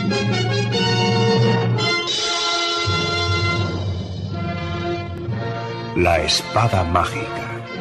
La espada mágica.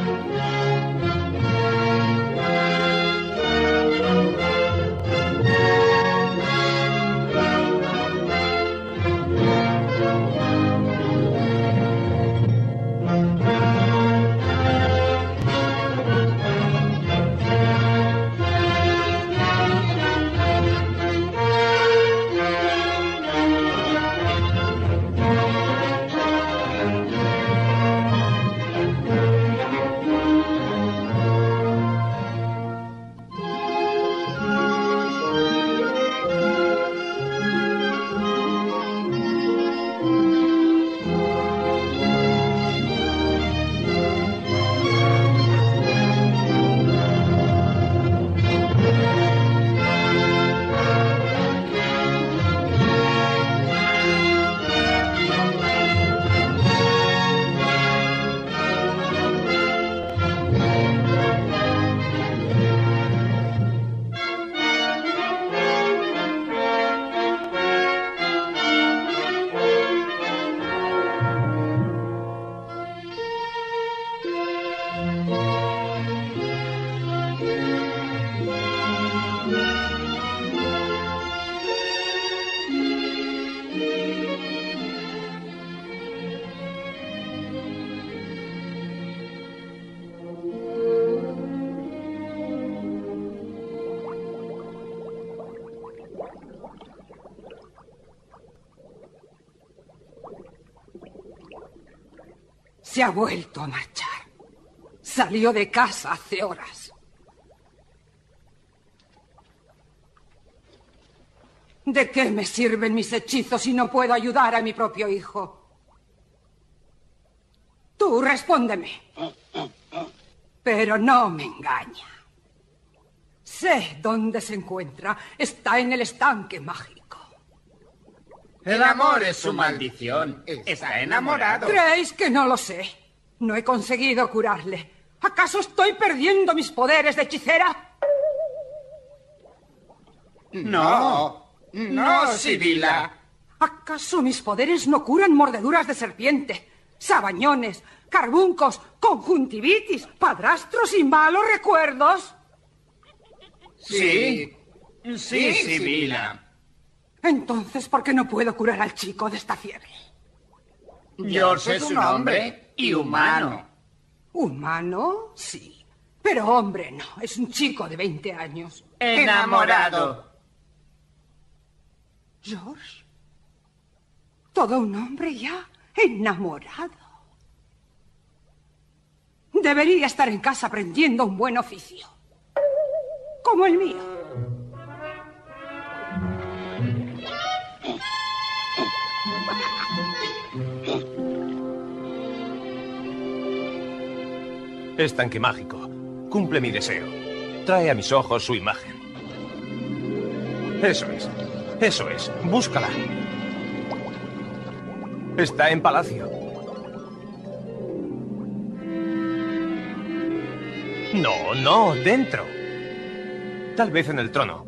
Se ha vuelto a marchar. Salió de casa hace horas. ¿De qué me sirven mis hechizos si no puedo ayudar a mi propio hijo? Tú, respóndeme. Pero no me engaña. Sé dónde se encuentra. Está en el estanque mágico. El amor es su maldición. Está enamorado. ¿Creéis que no lo sé? No he conseguido curarle. ¿Acaso estoy perdiendo mis poderes de hechicera? No, Sibila. ¿Acaso mis poderes no curan mordeduras de serpiente, sabañones, carbuncos, conjuntivitis, padrastros y malos recuerdos? Sí, Sibila. Entonces, ¿por qué no puedo curar al chico de esta fiebre? George es un hombre y humano. ¿Humano? Sí. Pero hombre no. Es un chico de 20 años. Enamorado. ¿George? ¿Todo un hombre ya enamorado? Debería estar en casa aprendiendo un buen oficio. Como el mío. Estanque mágico, cumple mi deseo. Trae a mis ojos su imagen. Eso es, búscala. Está en palacio. No, dentro. Tal vez en el trono.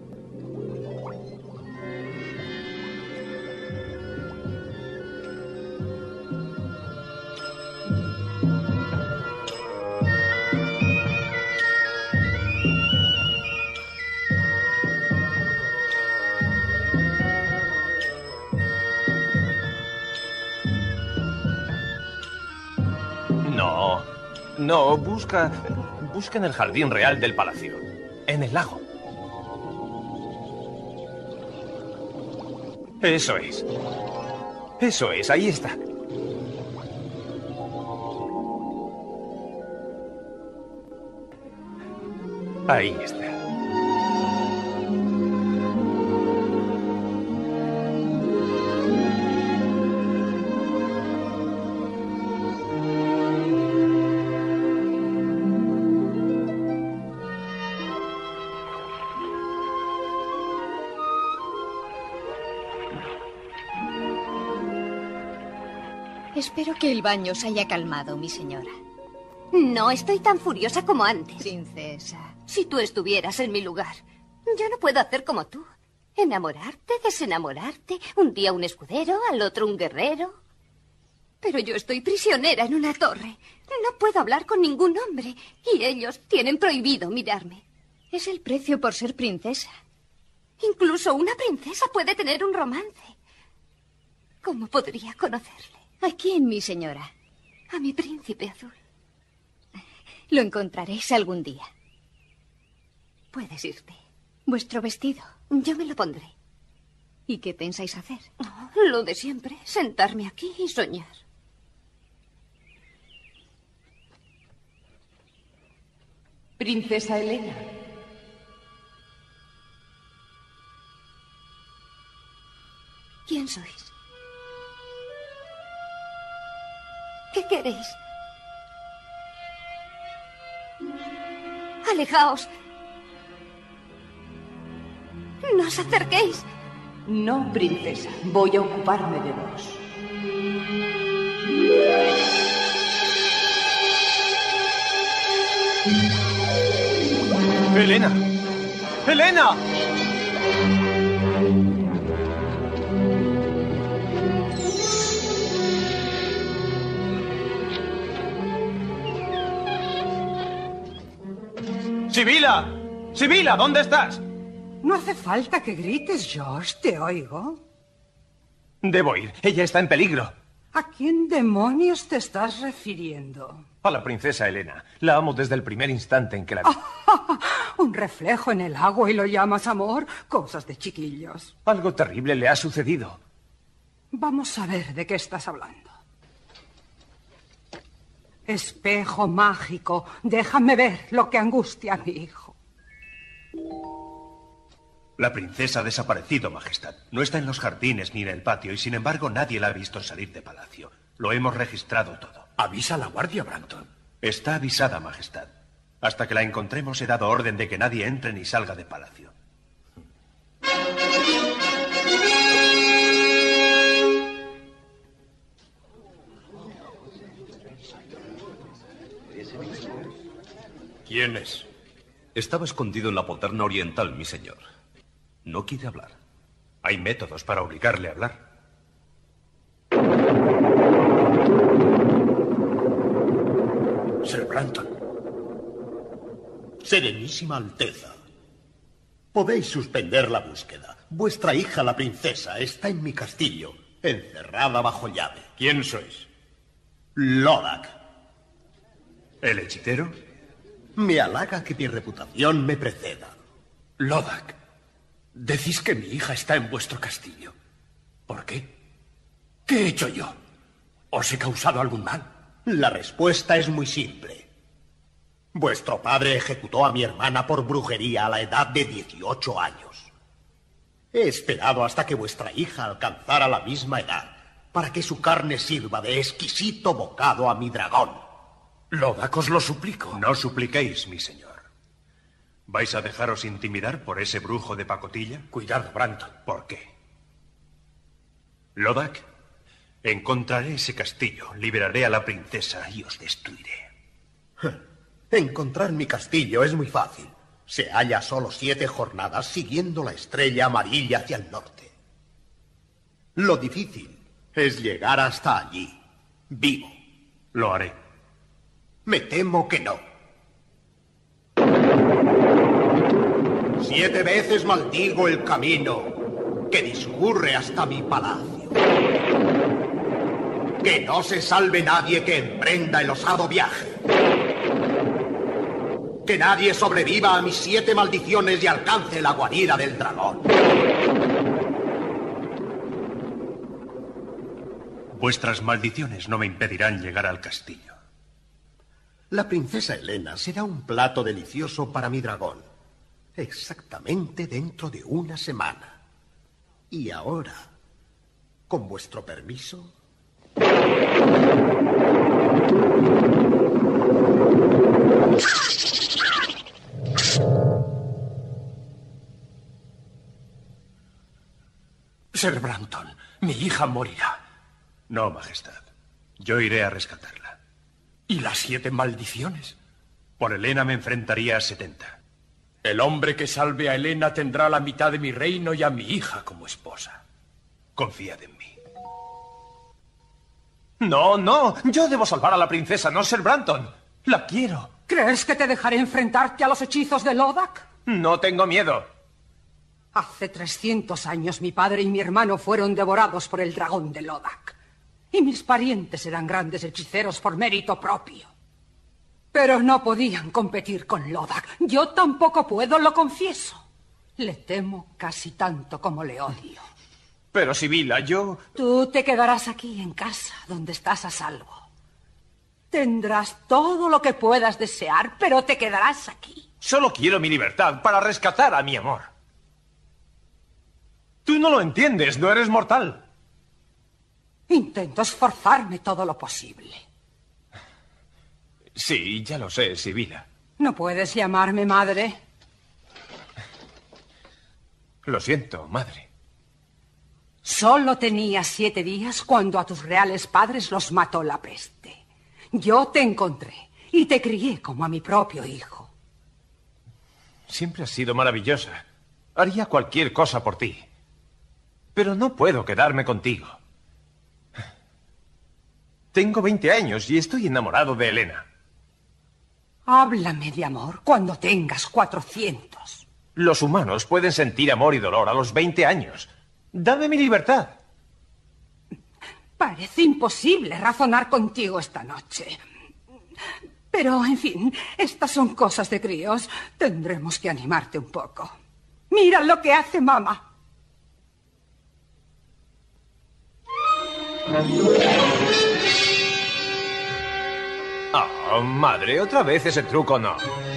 No, busca en el jardín real del palacio, en el lago. Eso es, ahí está. Ahí está. Espero que el baño se haya calmado, mi señora. No, estoy tan furiosa como antes. Princesa. Si tú estuvieras en mi lugar, yo no puedo hacer como tú. Enamorarte, desenamorarte, un día un escudero, al otro un guerrero. Pero yo estoy prisionera en una torre. No puedo hablar con ningún hombre y ellos tienen prohibido mirarme. Es el precio por ser princesa. Incluso una princesa puede tener un romance. ¿Cómo podría conocerle? ¿A quién, mi señora? A mi príncipe azul. Lo encontraréis algún día. Puedes irte. Vuestro vestido. Yo me lo pondré. ¿Y qué pensáis hacer? Oh, lo de siempre, sentarme aquí y soñar. Princesa Helena. ¿Quién sois? ¿Qué queréis? Alejaos. No os acerquéis. No, princesa. Voy a ocuparme de vos. ¡Helena! ¡Helena! ¡Sibila! ¡Sibila! ¿Dónde estás? No hace falta que grites, George. Te oigo. Debo ir. Ella está en peligro. ¿A quién demonios te estás refiriendo? A la princesa Helena. La amo desde el primer instante en que la vi. Un reflejo en el agua y lo llamas amor. Cosas de chiquillos. Algo terrible le ha sucedido. Vamos a ver de qué estás hablando. Espejo mágico, déjame ver lo que angustia a mi hijo. La princesa ha desaparecido, Majestad. No está en los jardines ni en el patio y, sin embargo, nadie la ha visto salir de palacio. Lo hemos registrado todo. Avisa a la guardia, Branton. Está avisada, Majestad. Hasta que la encontremos he dado orden de que nadie entre ni salga de palacio. ¿Quién es? Estaba escondido en la poterna oriental, mi señor. No quiere hablar. Hay métodos para obligarle a hablar. Sir Branton. Serenísima Alteza. Podéis suspender la búsqueda. Vuestra hija, la princesa, está en mi castillo, encerrada bajo llave. ¿Quién sois? Lodak. ¿El hechicero? Me halaga que mi reputación me preceda. Lodak, decís que mi hija está en vuestro castillo. ¿Por qué? ¿Qué he hecho yo? ¿Os he causado algún mal? La respuesta es muy simple. Vuestro padre ejecutó a mi hermana por brujería a la edad de 18 años. He esperado hasta que vuestra hija alcanzara la misma edad para que su carne sirva de exquisito bocado a mi dragón. Lodak, os lo suplico. No supliquéis, mi señor. ¿Vais a dejaros intimidar por ese brujo de pacotilla? Cuidado, Branton. ¿Por qué? Lodak, encontraré ese castillo, liberaré a la princesa y os destruiré. Encontrar mi castillo es muy fácil. Se halla a solo 7 jornadas siguiendo la estrella amarilla hacia el norte. Lo difícil es llegar hasta allí, vivo. Lo haré. Me temo que no. 7 veces maldigo el camino que discurre hasta mi palacio. Que no se salve nadie que emprenda el osado viaje. Que nadie sobreviva a mis 7 maldiciones y alcance la guarida del dragón. Vuestras maldiciones no me impedirán llegar al castillo. La princesa Helena será un plato delicioso para mi dragón. Exactamente dentro de 1 semana. Y ahora, con vuestro permiso... Sir Branton, mi hija morirá. No, Majestad. Yo iré a rescatarla. ¿Y las 7 maldiciones? Por Helena me enfrentaría a 70. El hombre que salve a Helena tendrá la mitad de mi reino y a mi hija como esposa. Confiad en mí. No, no. Yo debo salvar a la princesa, no Ser Brandon. La quiero. ¿Crees que te dejaré enfrentarte a los hechizos de Lodak? No tengo miedo. Hace 300 años mi padre y mi hermano fueron devorados por el dragón de Lodak. Y mis parientes eran grandes hechiceros por mérito propio. Pero no podían competir con Lodak. Yo tampoco puedo, lo confieso. Le temo casi tanto como le odio. Pero, Sibila, yo... Tú te quedarás aquí en casa, donde estás a salvo. Tendrás todo lo que puedas desear, pero te quedarás aquí. Solo quiero mi libertad para rescatar a mi amor. Tú no lo entiendes, no eres mortal. Intento esforzarme todo lo posible. Sí, ya lo sé, Sibila. ¿No puedes llamarme madre? Lo siento, madre. Solo tenías 7 días cuando a tus reales padres los mató la peste. Yo te encontré y te crié como a mi propio hijo. Siempre has sido maravillosa. Haría cualquier cosa por ti. Pero no puedo quedarme contigo. Tengo 20 años y estoy enamorado de Helena. Háblame de amor cuando tengas 400. Los humanos pueden sentir amor y dolor a los 20 años. Dame mi libertad. Parece imposible razonar contigo esta noche. Pero, en fin, estas son cosas de críos. Tendremos que animarte un poco. Mira lo que hace mamá. Oh, madre, otra vez ese truco no.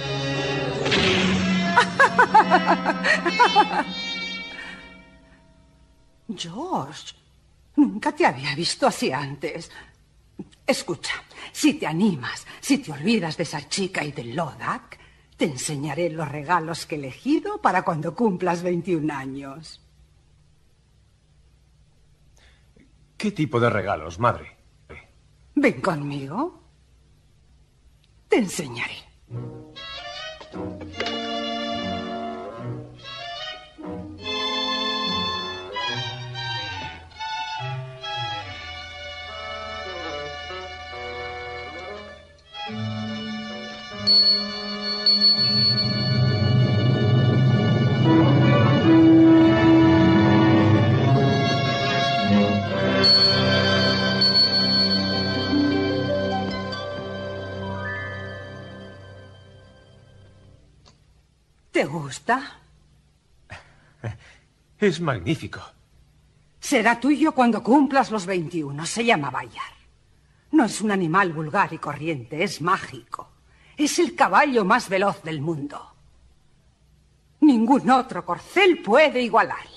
George, nunca te había visto así antes. Escucha, si te animas, si te olvidas de esa chica y de Lodak, te enseñaré los regalos que he elegido para cuando cumplas 21 años. ¿Qué tipo de regalos, madre? Ven conmigo. Te enseñaré. ¿Te gusta? Es magnífico. Será tuyo cuando cumplas los 21. Se llama Bayar. No es un animal vulgar y corriente, es mágico. Es el caballo más veloz del mundo. Ningún otro corcel puede igualarle.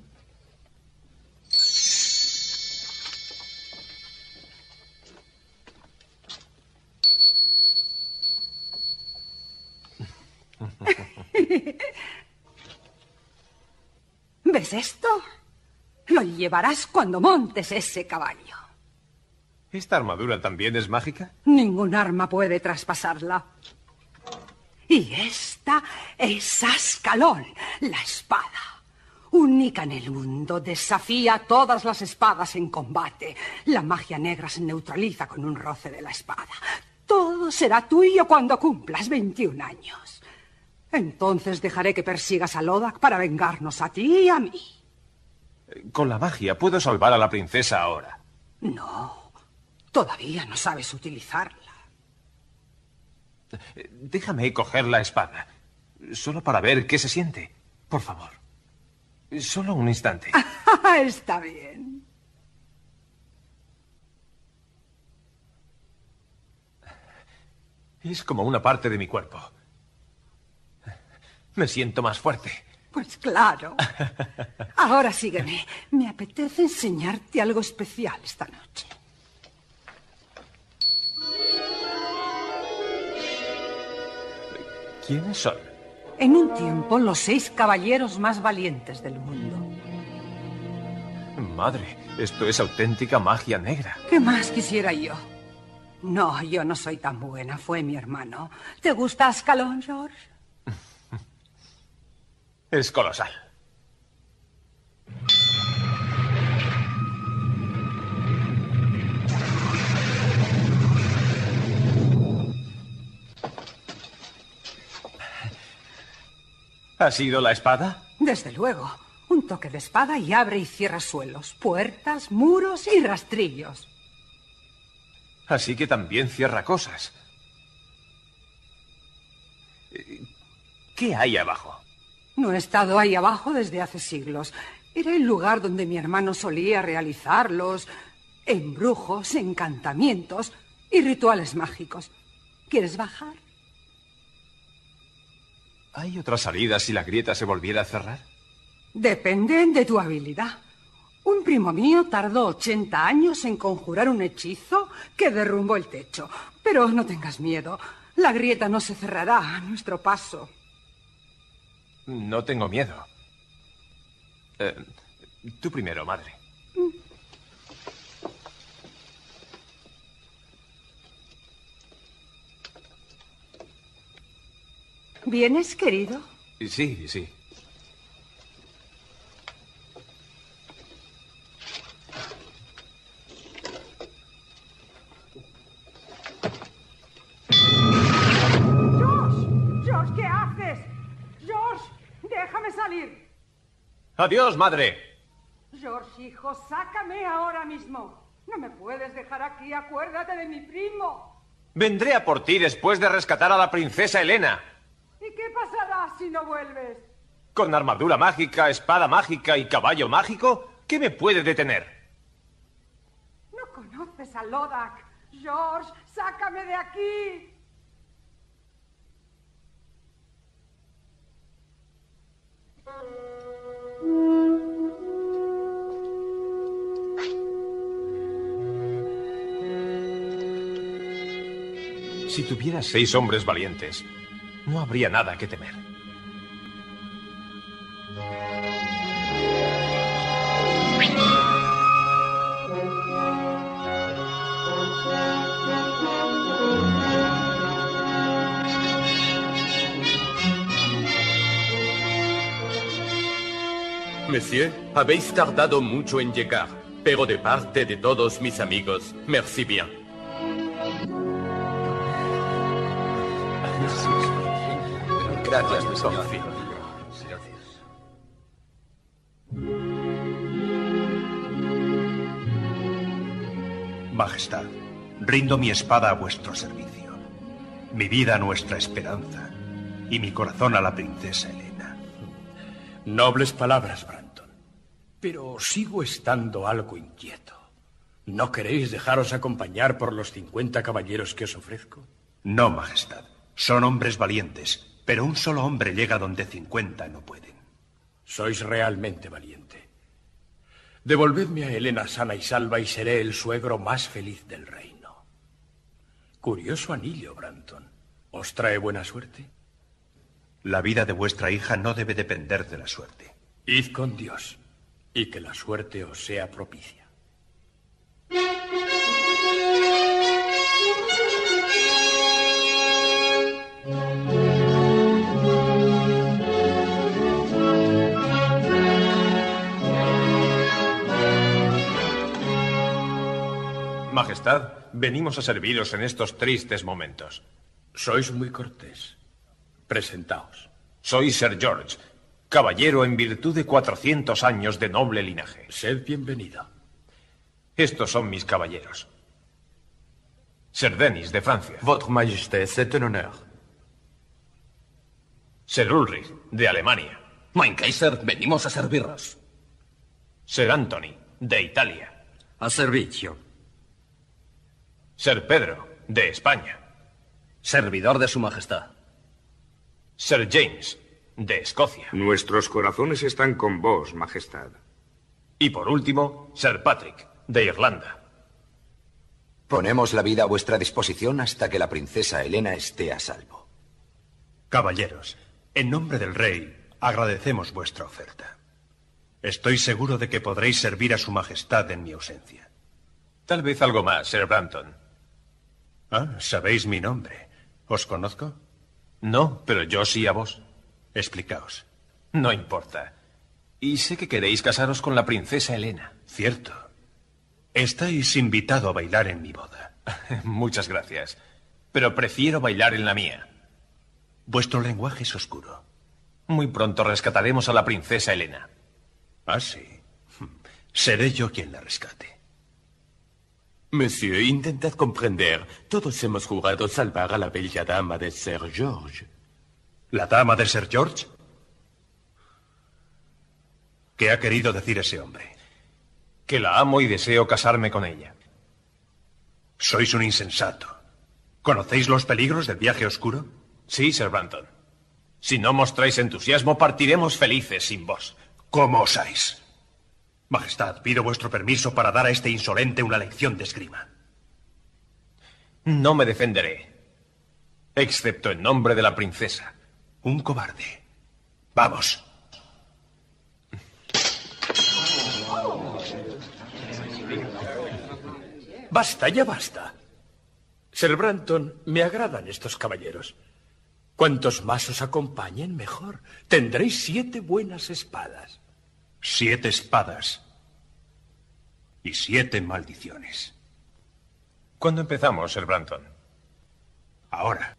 ¿Ves esto? Lo llevarás cuando montes ese caballo. ¿Esta armadura también es mágica? Ningún arma puede traspasarla. Y esta es Ascalón, la espada. Única en el mundo, desafía todas las espadas en combate. La magia negra se neutraliza con un roce de la espada. Todo será tuyo cuando cumplas 21 años. Entonces dejaré que persigas a Lodak para vengarnos a ti y a mí. Con la magia puedo salvar a la princesa ahora. No, todavía no sabes utilizarla. Déjame coger la espada. Solo para ver qué se siente. Por favor. Solo un instante. Está bien. Es como una parte de mi cuerpo. Me siento más fuerte. Pues claro. Ahora sígueme. Me apetece enseñarte algo especial esta noche. ¿Quiénes son? En un tiempo, los 6 caballeros más valientes del mundo. Madre, esto es auténtica magia negra. ¿Qué más quisiera yo? No, yo no soy tan buena. Fue mi hermano. ¿Te gusta Ascalón, George? Es colosal. ¿Ha sido la espada? Desde luego. Un toque de espada y abre y cierra suelos, puertas, muros y rastrillos. Así que también cierra cosas. ¿Qué hay abajo? No he estado ahí abajo desde hace siglos. Era el lugar donde mi hermano solía realizar los embrujos, encantamientos y rituales mágicos. ¿Quieres bajar? ¿Hay otra salida si la grieta se volviera a cerrar? Depende de tu habilidad. Un primo mío tardó 80 años en conjurar un hechizo que derrumbó el techo. Pero no tengas miedo. La grieta no se cerrará a nuestro paso. No tengo miedo. Tú primero, madre. ¿Vienes, querido? Sí, sí. George, ¿qué haces? George, déjame salir. Adiós, madre. George, hijo, sácame ahora mismo. No me puedes dejar aquí, acuérdate de mi primo. Vendré a por ti después de rescatar a la princesa Helena. ¿Y qué pasará si no vuelves? Con armadura mágica, espada mágica y caballo mágico, ¿qué me puede detener? No conoces a Lodak. George, sácame de aquí. Si tuvieras 6 hombres valientes, no habría nada que temer. Monsieur, habéis tardado mucho en llegar, pero de parte de todos mis amigos, merci bien. Gracias, mi señor. Majestad, rindo mi espada a vuestro servicio, mi vida a nuestra esperanza y mi corazón a la princesa Helena. Nobles palabras, Brandon. Pero sigo estando algo inquieto. ¿No queréis dejaros acompañar por los 50 caballeros que os ofrezco? No, Majestad. Son hombres valientes, pero un solo hombre llega donde 50 no pueden. Sois realmente valiente. Devolvedme a Helena sana y salva y seré el suegro más feliz del reino. Curioso anillo, Brandon. ¿Os trae buena suerte? La vida de vuestra hija no debe depender de la suerte. Id con Dios, y que la suerte os sea propicia. Majestad, venimos a serviros en estos tristes momentos. Sois muy cortés. Presentaos. Soy Sir George, caballero en virtud de 400 años de noble linaje. Sed bienvenido. Estos son mis caballeros. Sir Denis, de Francia. Votre Majesté, c'est un honneur. Sir Ulrich, de Alemania. Mein Kaiser, venimos a serviros. Sir Anthony, de Italia. A servicio. Sir Pedro, de España. Servidor de su majestad. Sir James, de Escocia. Nuestros corazones están con vos, majestad. Y por último, Sir Patrick, de Irlanda. Ponemos la vida a vuestra disposición hasta que la princesa Helena esté a salvo. Caballeros, en nombre del rey, agradecemos vuestra oferta. Estoy seguro de que podréis servir a su majestad en mi ausencia. Tal vez algo más, Sir Brandon. Ah, ¿sabéis mi nombre? ¿Os conozco? No, pero yo sí a vos. Explicaos. No importa. Y sé que queréis casaros con la princesa Helena. Cierto. Estáis invitado a bailar en mi boda. Muchas gracias. Pero prefiero bailar en la mía. Vuestro lenguaje es oscuro. Muy pronto rescataremos a la princesa Helena. Ah, sí. Seré yo quien la rescate. Monsieur, intentad comprender. Todos hemos jurado salvar a la bella dama de Sir George. ¿La dama de Sir George? ¿Qué ha querido decir ese hombre? Que la amo y deseo casarme con ella. Sois un insensato. ¿Conocéis los peligros del viaje oscuro? Sí, Sir Brandon. Si no mostráis entusiasmo, partiremos felices sin vos. ¿Cómo osáis? Majestad, pido vuestro permiso para dar a este insolente una lección de esgrima. No me defenderé. Excepto en nombre de la princesa. Un cobarde. Vamos. Basta, ya basta. Sir Brandon, me agradan estos caballeros. Cuantos más os acompañen, mejor. Tendréis 7 buenas espadas. 7 espadas. Y 7 maldiciones. ¿Cuándo empezamos, Sir Brandon? Ahora.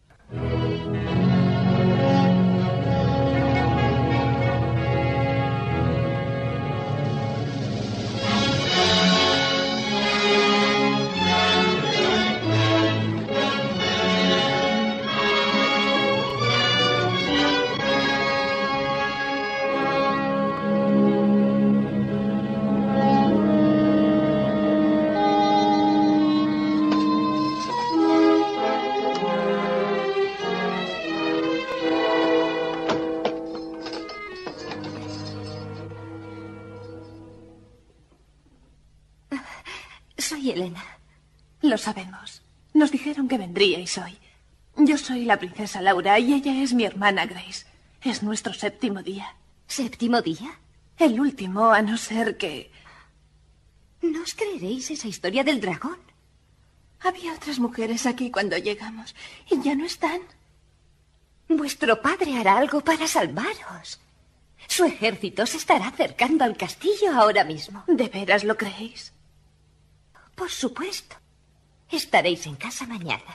Soy Helena. Lo sabemos. Nos dijeron que vendríais hoy. Yo soy la princesa Laura y ella es mi hermana Grace. Es nuestro 7º día. ¿7º día? El último, a no ser que... ¿No os creeréis esa historia del dragón? Había otras mujeres aquí cuando llegamos y ya no están. Vuestro padre hará algo para salvaros. Su ejército se estará acercando al castillo ahora mismo. ¿De veras lo creéis? Por supuesto. Estaréis en casa mañana.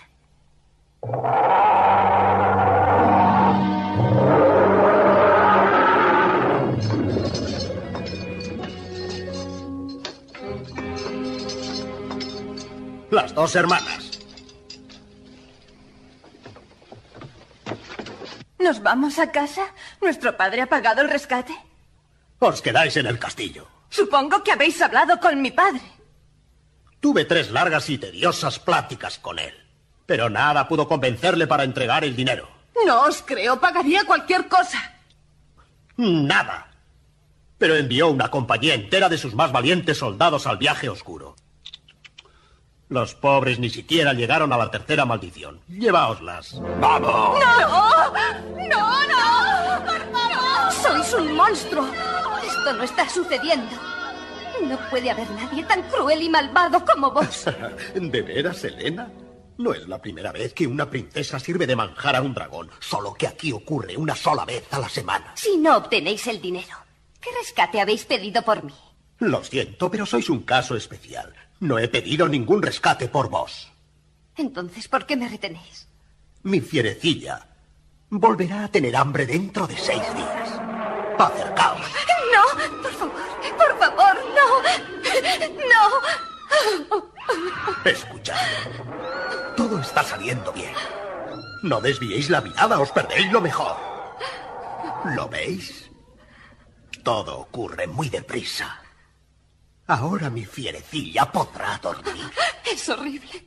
Las 2 hermanas. ¿Nos vamos a casa? ¿Nuestro padre ha pagado el rescate? Os quedáis en el castillo. Supongo que habéis hablado con mi padre. Tuve 3 largas y tediosas pláticas con él, pero nada pudo convencerle para entregar el dinero. No os creo, pagaría cualquier cosa. Nada. Pero envió una compañía entera de sus más valientes soldados al viaje oscuro. Los pobres ni siquiera llegaron a la 3ª maldición. Lleváoslas. ¡Vamos! ¡No! ¡No, no! ¡Por favor! ¡Sois un monstruo! Esto no está sucediendo. No puede haber nadie tan cruel y malvado como vos. ¿De veras, Helena? No es la primera vez que una princesa sirve de manjar a un dragón, solo que aquí ocurre una sola vez a la semana. Si no obtenéis el dinero, ¿qué rescate habéis pedido por mí? Lo siento, pero sois un caso especial. No he pedido ningún rescate por vos. Entonces, ¿por qué me retenéis? Mi fierecilla volverá a tener hambre dentro de 6 días. Acercaos. No, por favor, no. No. Escuchad. Todo está saliendo bien. No desviéis la mirada, os perdéis lo mejor. ¿Lo veis? Todo ocurre muy deprisa. Ahora mi fierecilla podrá dormir. Es horrible.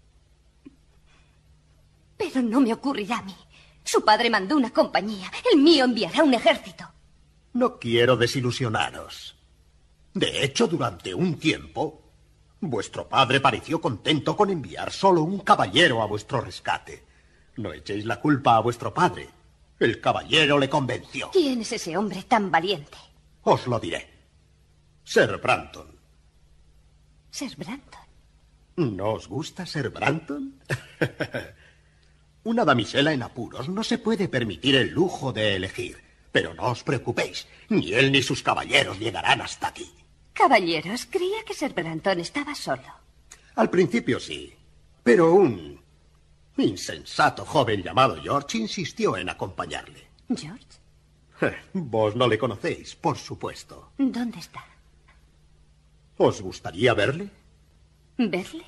Pero no me ocurrirá a mí. Su padre mandó una compañía. El mío enviará un ejército. No quiero desilusionaros. De hecho, durante un tiempo, vuestro padre pareció contento con enviar solo un caballero a vuestro rescate. No echéis la culpa a vuestro padre. El caballero le convenció. ¿Quién es ese hombre tan valiente? Os lo diré. Sir Brandon. ¿Sir Brandon? ¿No os gusta Sir Brandon? Una damisela en apuros no se puede permitir el lujo de elegir. Pero no os preocupéis, ni él ni sus caballeros llegarán hasta aquí. Caballeros, creía que Sir Brantón estaba solo. Al principio sí, pero un insensato joven llamado George insistió en acompañarle. ¿George? Vos no le conocéis, por supuesto. ¿Dónde está? ¿Os gustaría verle? ¿Verle?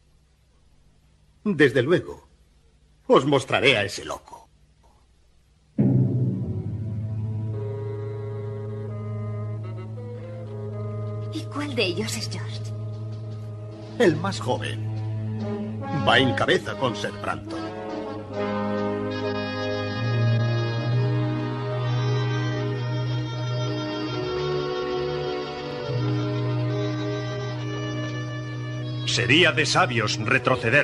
Desde luego. Os mostraré a ese loco. ¿Y cuál de ellos es George? El más joven. Va en cabeza con Sir Brantón. Sería de sabios retroceder.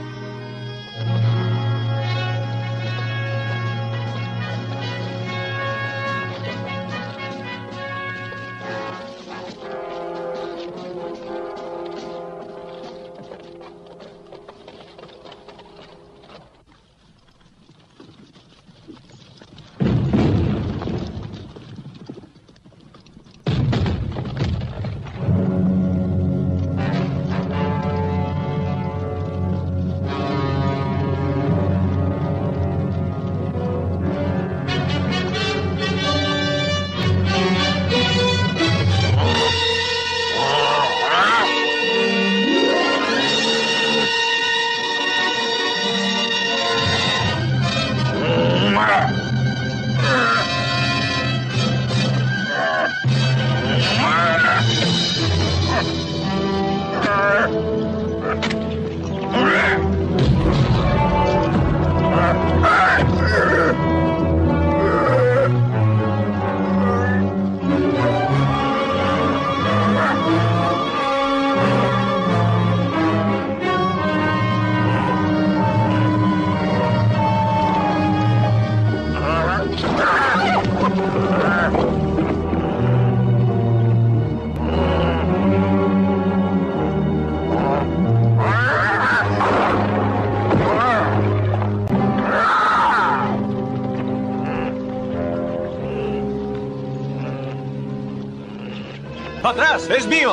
¡Atrás! ¡Es mío!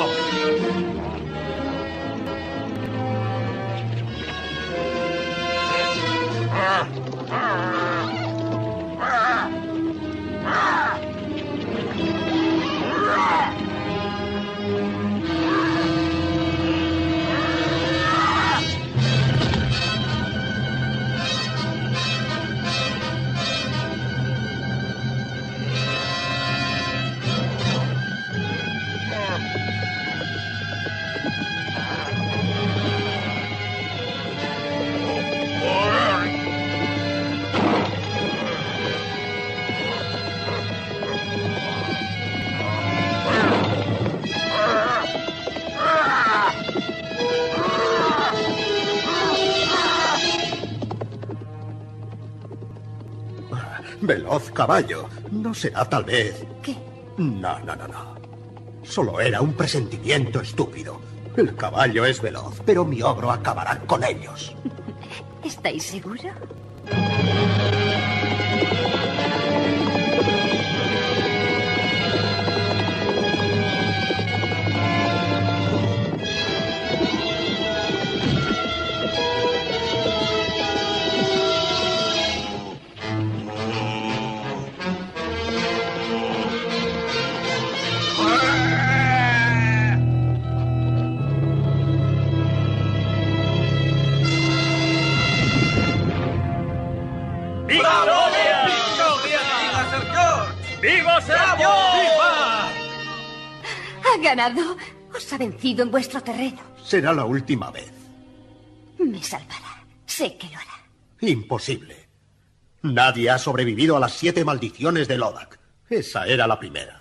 Veloz caballo. No será tal vez... ¿Qué? No. Solo era un presentimiento estúpido. El caballo es veloz, pero mi ogro acabará con ellos. ¿Estáis seguro? ¡Ha ganado! Os ha vencido en vuestro terreno. Será la última vez. Me salvará. Sé que lo hará. Imposible. Nadie ha sobrevivido a las 7 maldiciones de Lodak. Esa era la primera.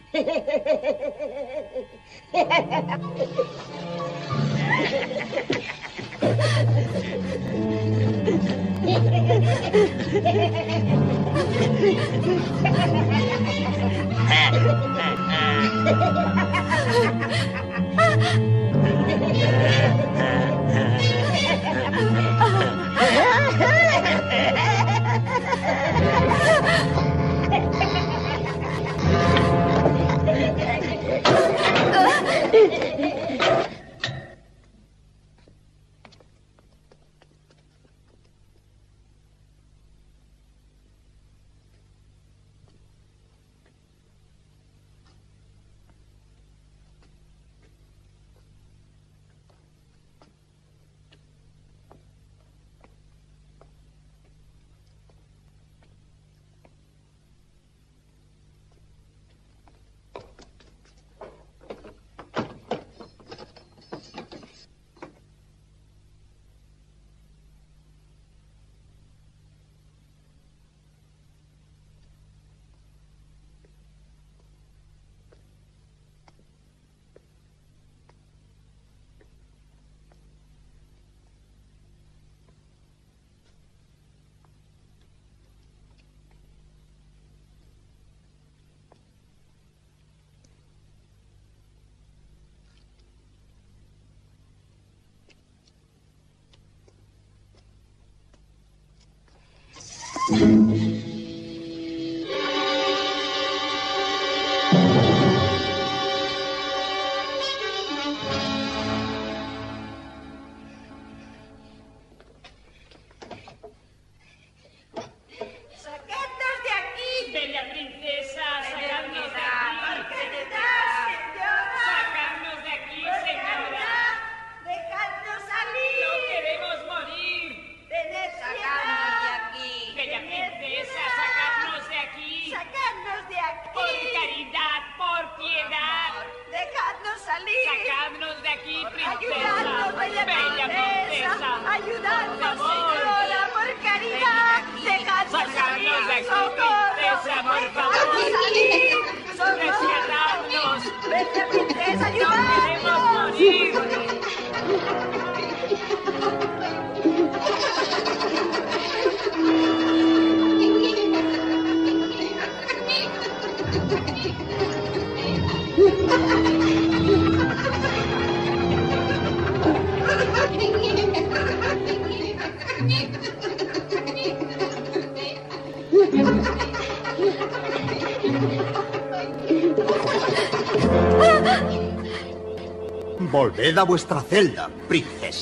Volved a vuestra celda, princesa.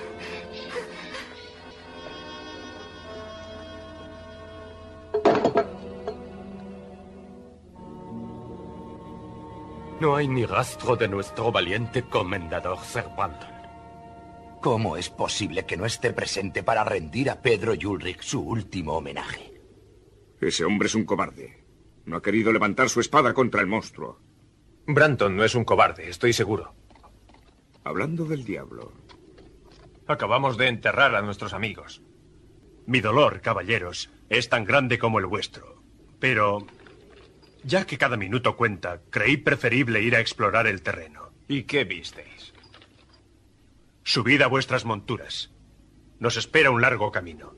No hay ni rastro de nuestro valiente comendador Sir Brandon. ¿Cómo es posible que no esté presente para rendir a Pedro y Ulrich su último homenaje? Ese hombre es un cobarde. No ha querido levantar su espada contra el monstruo. Brandon no es un cobarde, estoy seguro. Hablando del diablo. Acabamos de enterrar a nuestros amigos. Mi dolor, caballeros, es tan grande como el vuestro. Pero, ya que cada minuto cuenta, creí preferible ir a explorar el terreno. ¿Y qué visteis? Subid a vuestras monturas. Nos espera un largo camino.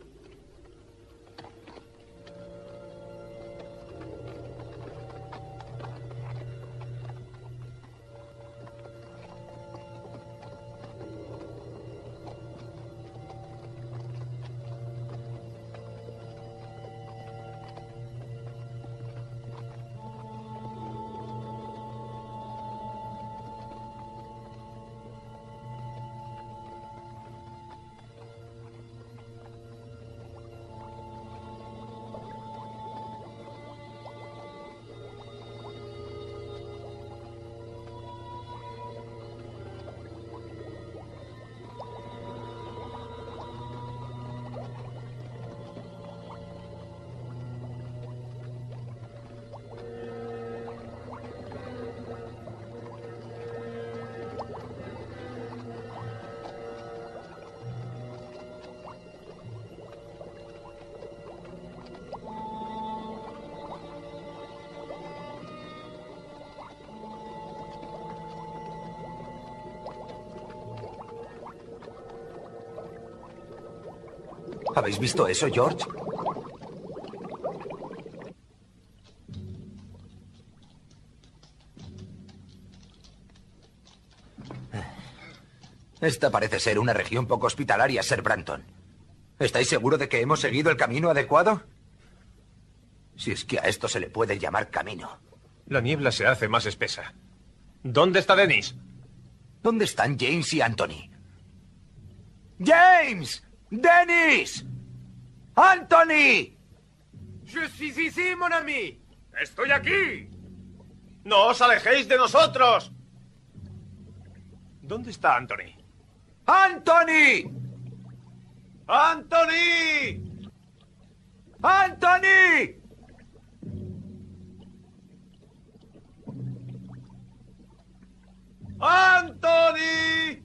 ¿Habéis visto eso, George? Esta parece ser una región poco hospitalaria, Sir Branton. ¿Estáis seguro de que hemos seguido el camino adecuado? Si es que a esto se le puede llamar camino. La niebla se hace más espesa. ¿Dónde está Dennis? ¿Dónde están James y Anthony? ¡James! ¡Dennis! ¡Anthony! ¡Je suis ici, mon ami! ¡Estoy aquí! ¡No os alejéis de nosotros! ¿Dónde está Anthony? ¡Anthony! ¡Anthony! ¡Anthony! ¡Anthony!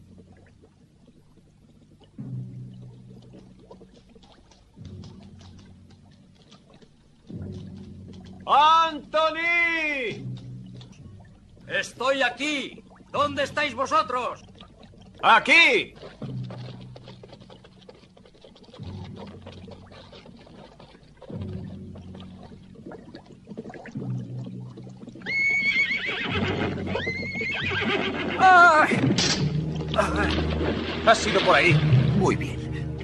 ¡Anthony! ¡Estoy aquí! ¿Dónde estáis vosotros? ¡Aquí! ¡Ah! Has sido por ahí. Muy bien.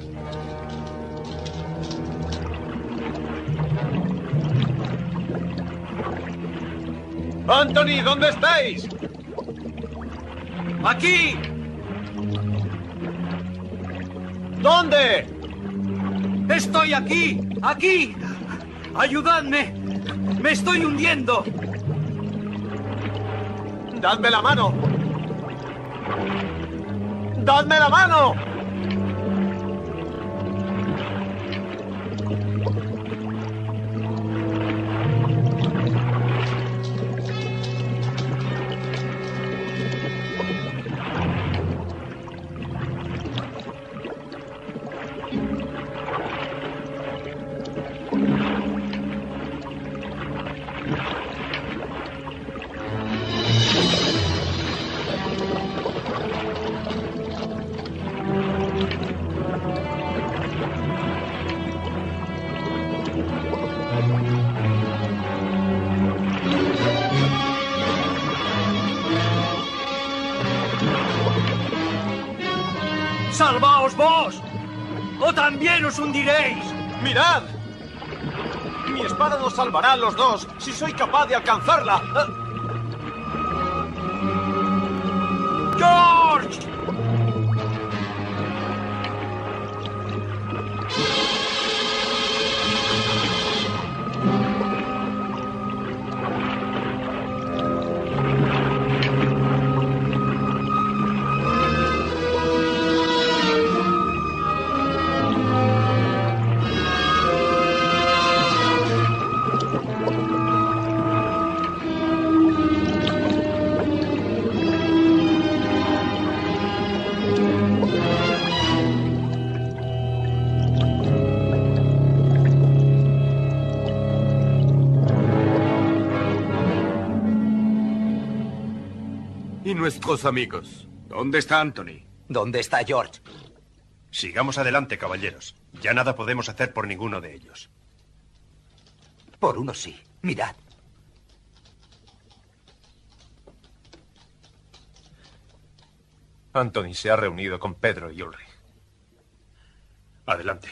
¡Anthony! ¿Dónde estáis? ¡Aquí! ¿Dónde? ¡Estoy aquí! ¡Aquí! ¡Ayudadme! ¡Me estoy hundiendo! ¡Dadme la mano! ¡Dadme la mano! ¡Salvaos vos! ¡O también os hundiréis! ¡Mirad! Mi espada nos salvará a los dos si soy capaz de alcanzarla. ¡George! ¿Y nuestros amigos? ¿Dónde está Anthony? ¿Dónde está George? Sigamos adelante, caballeros. Ya nada podemos hacer por ninguno de ellos. Por uno sí. Mirad. Anthony se ha reunido con Pedro y Ulrich. Adelante.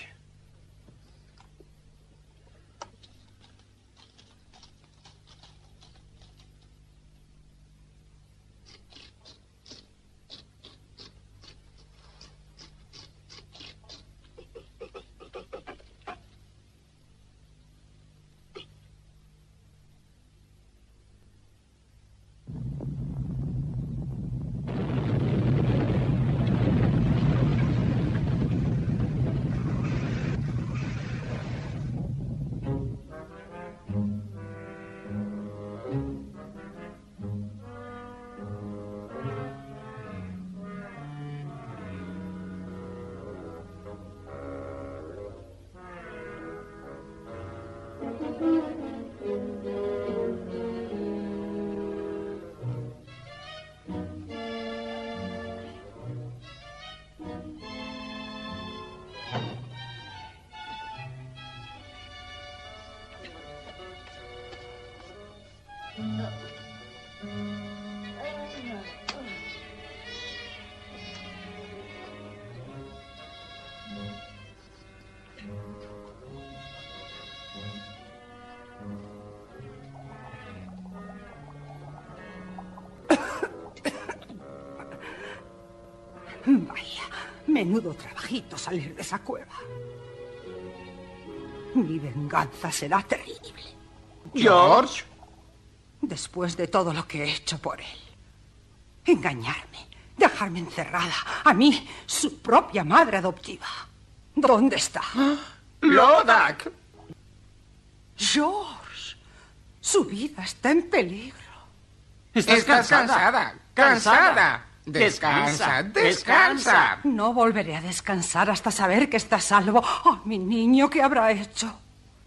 Vaya, menudo trabajito salir de esa cueva. Mi venganza será terrible. George. Después de todo lo que he hecho por él. Engañarme, dejarme encerrada, a mí, su propia madre adoptiva. ¿Dónde está? Lodak. George, su vida está en peligro. Estás cansada. Cansada. Descansa, descansa. No volveré a descansar hasta saber que está a salvo. Oh, mi niño, ¿qué habrá hecho?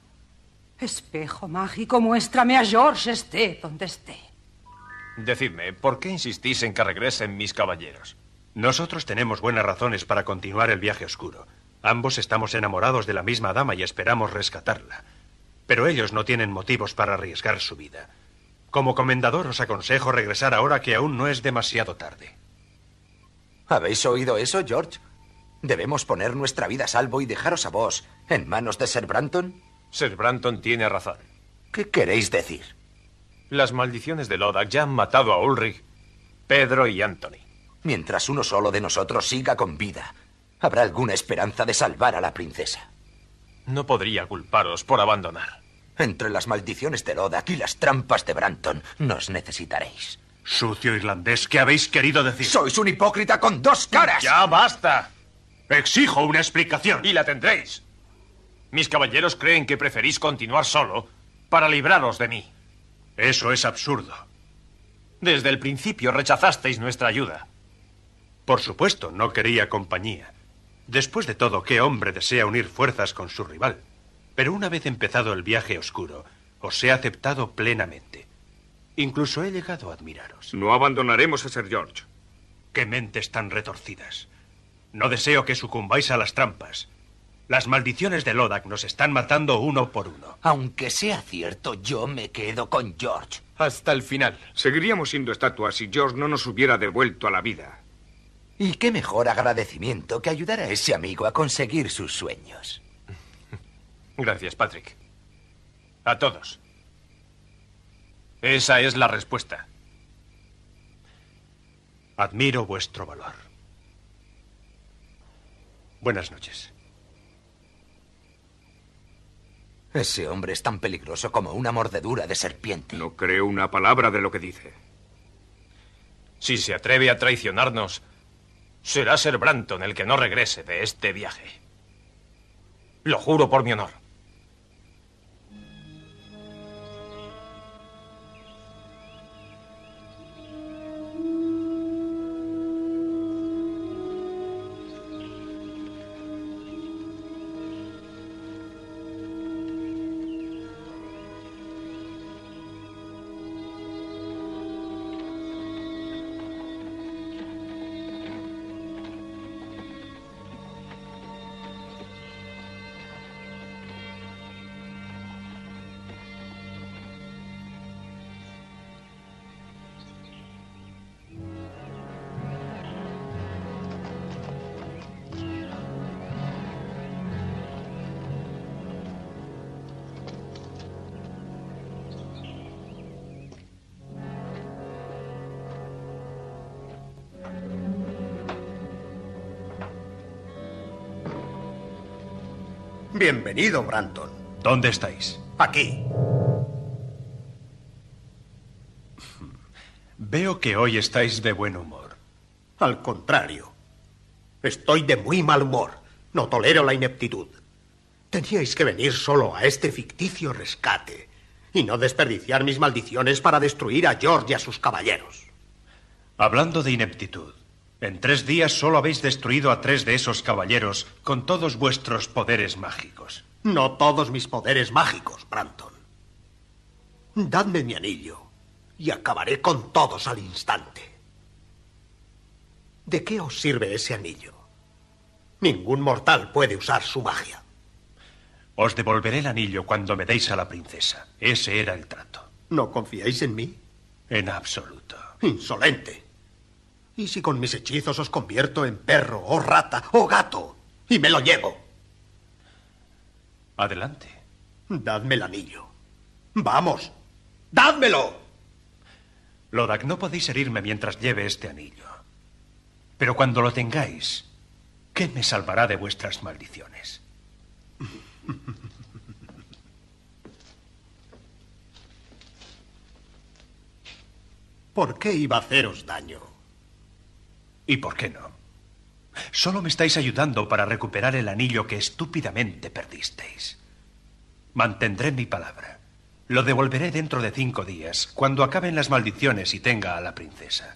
Espejo mágico, muéstrame a George, esté donde esté. Decidme, ¿por qué insistís en que regresen mis caballeros? Nosotros tenemos buenas razones para continuar el viaje oscuro. Ambos estamos enamorados de la misma dama y esperamos rescatarla. Pero ellos no tienen motivos para arriesgar su vida. Como comendador os aconsejo regresar ahora que aún no es demasiado tarde. ¿Habéis oído eso, George? Debemos poner nuestra vida a salvo y dejaros a vos en manos de Sir Branton. Sir Branton tiene razón. ¿Qué queréis decir? Las maldiciones de Lodak ya han matado a Ulrich, Pedro y Anthony. Mientras uno solo de nosotros siga con vida, ¿habrá alguna esperanza de salvar a la princesa? No podría culparos por abandonar. Entre las maldiciones de Lodak y las trampas de Branton, nos necesitaréis. Sucio irlandés, ¿qué habéis querido decir? ¡Sois un hipócrita con dos caras! ¡Ya basta! Exijo una explicación. Y la tendréis. Mis caballeros creen que preferís continuar solo para libraros de mí. Eso es absurdo. Desde el principio rechazasteis nuestra ayuda. Por supuesto, no quería compañía. Después de todo, ¿qué hombre desea unir fuerzas con su rival? Pero una vez empezado el viaje oscuro, os he aceptado plenamente. Incluso he llegado a admiraros. No abandonaremos a Sir George. ¡Qué mentes tan retorcidas! No deseo que sucumbáis a las trampas. Las maldiciones de Lodak nos están matando uno por uno. Aunque sea cierto, yo me quedo con George. Hasta el final. Seguiríamos siendo estatuas si George no nos hubiera devuelto a la vida. Y qué mejor agradecimiento que ayudar a ese amigo a conseguir sus sueños. Gracias, Patrick. A todos. Esa es la respuesta. Admiro vuestro valor. Buenas noches. Ese hombre es tan peligroso como una mordedura de serpiente. No creo una palabra de lo que dice. Si se atreve a traicionarnos, será Sir Branton el que no regrese de este viaje. Lo juro por mi honor. Bienvenido, Branton. ¿Dónde estáis? Aquí. Veo que hoy estáis de buen humor. Al contrario. Estoy de muy mal humor. No tolero la ineptitud. Teníais que venir solo a este ficticio rescate y no desperdiciar mis maldiciones para destruir a George y a sus caballeros. Hablando de ineptitud, en 3 días solo habéis destruido a 3 de esos caballeros con todos vuestros poderes mágicos. No todos mis poderes mágicos, Branton. Dadme mi anillo y acabaré con todos al instante. ¿De qué os sirve ese anillo? Ningún mortal puede usar su magia. Os devolveré el anillo cuando me deis a la princesa. Ese era el trato. ¿No confiáis en mí? En absoluto. Insolente. ¿Y si con mis hechizos os convierto en perro, o rata, o gato, y me lo llevo? Adelante. Dadme el anillo. ¡Vamos! ¡Dádmelo! Lodak, no podéis herirme mientras lleve este anillo. Pero cuando lo tengáis, ¿qué me salvará de vuestras maldiciones? ¿Por qué iba a haceros daño? ¿Y por qué no? Solo me estáis ayudando para recuperar el anillo que estúpidamente perdisteis. Mantendré mi palabra. Lo devolveré dentro de 5 días, cuando acaben las maldiciones y tenga a la princesa.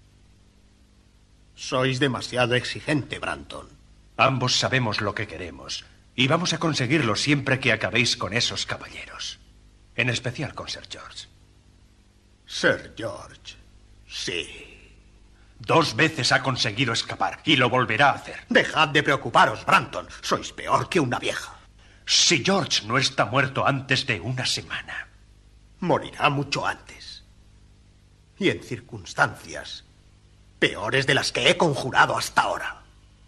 Sois demasiado exigente, Branton. Ambos sabemos lo que queremos, y vamos a conseguirlo siempre que acabéis con esos caballeros. En especial con Sir George. Sir George, sí. 2 veces ha conseguido escapar, y lo volverá a hacer. Dejad de preocuparos, Branton. Sois peor que una vieja. Si George no está muerto antes de 1 semana. Morirá mucho antes. Y en circunstancias peores de las que he conjurado hasta ahora.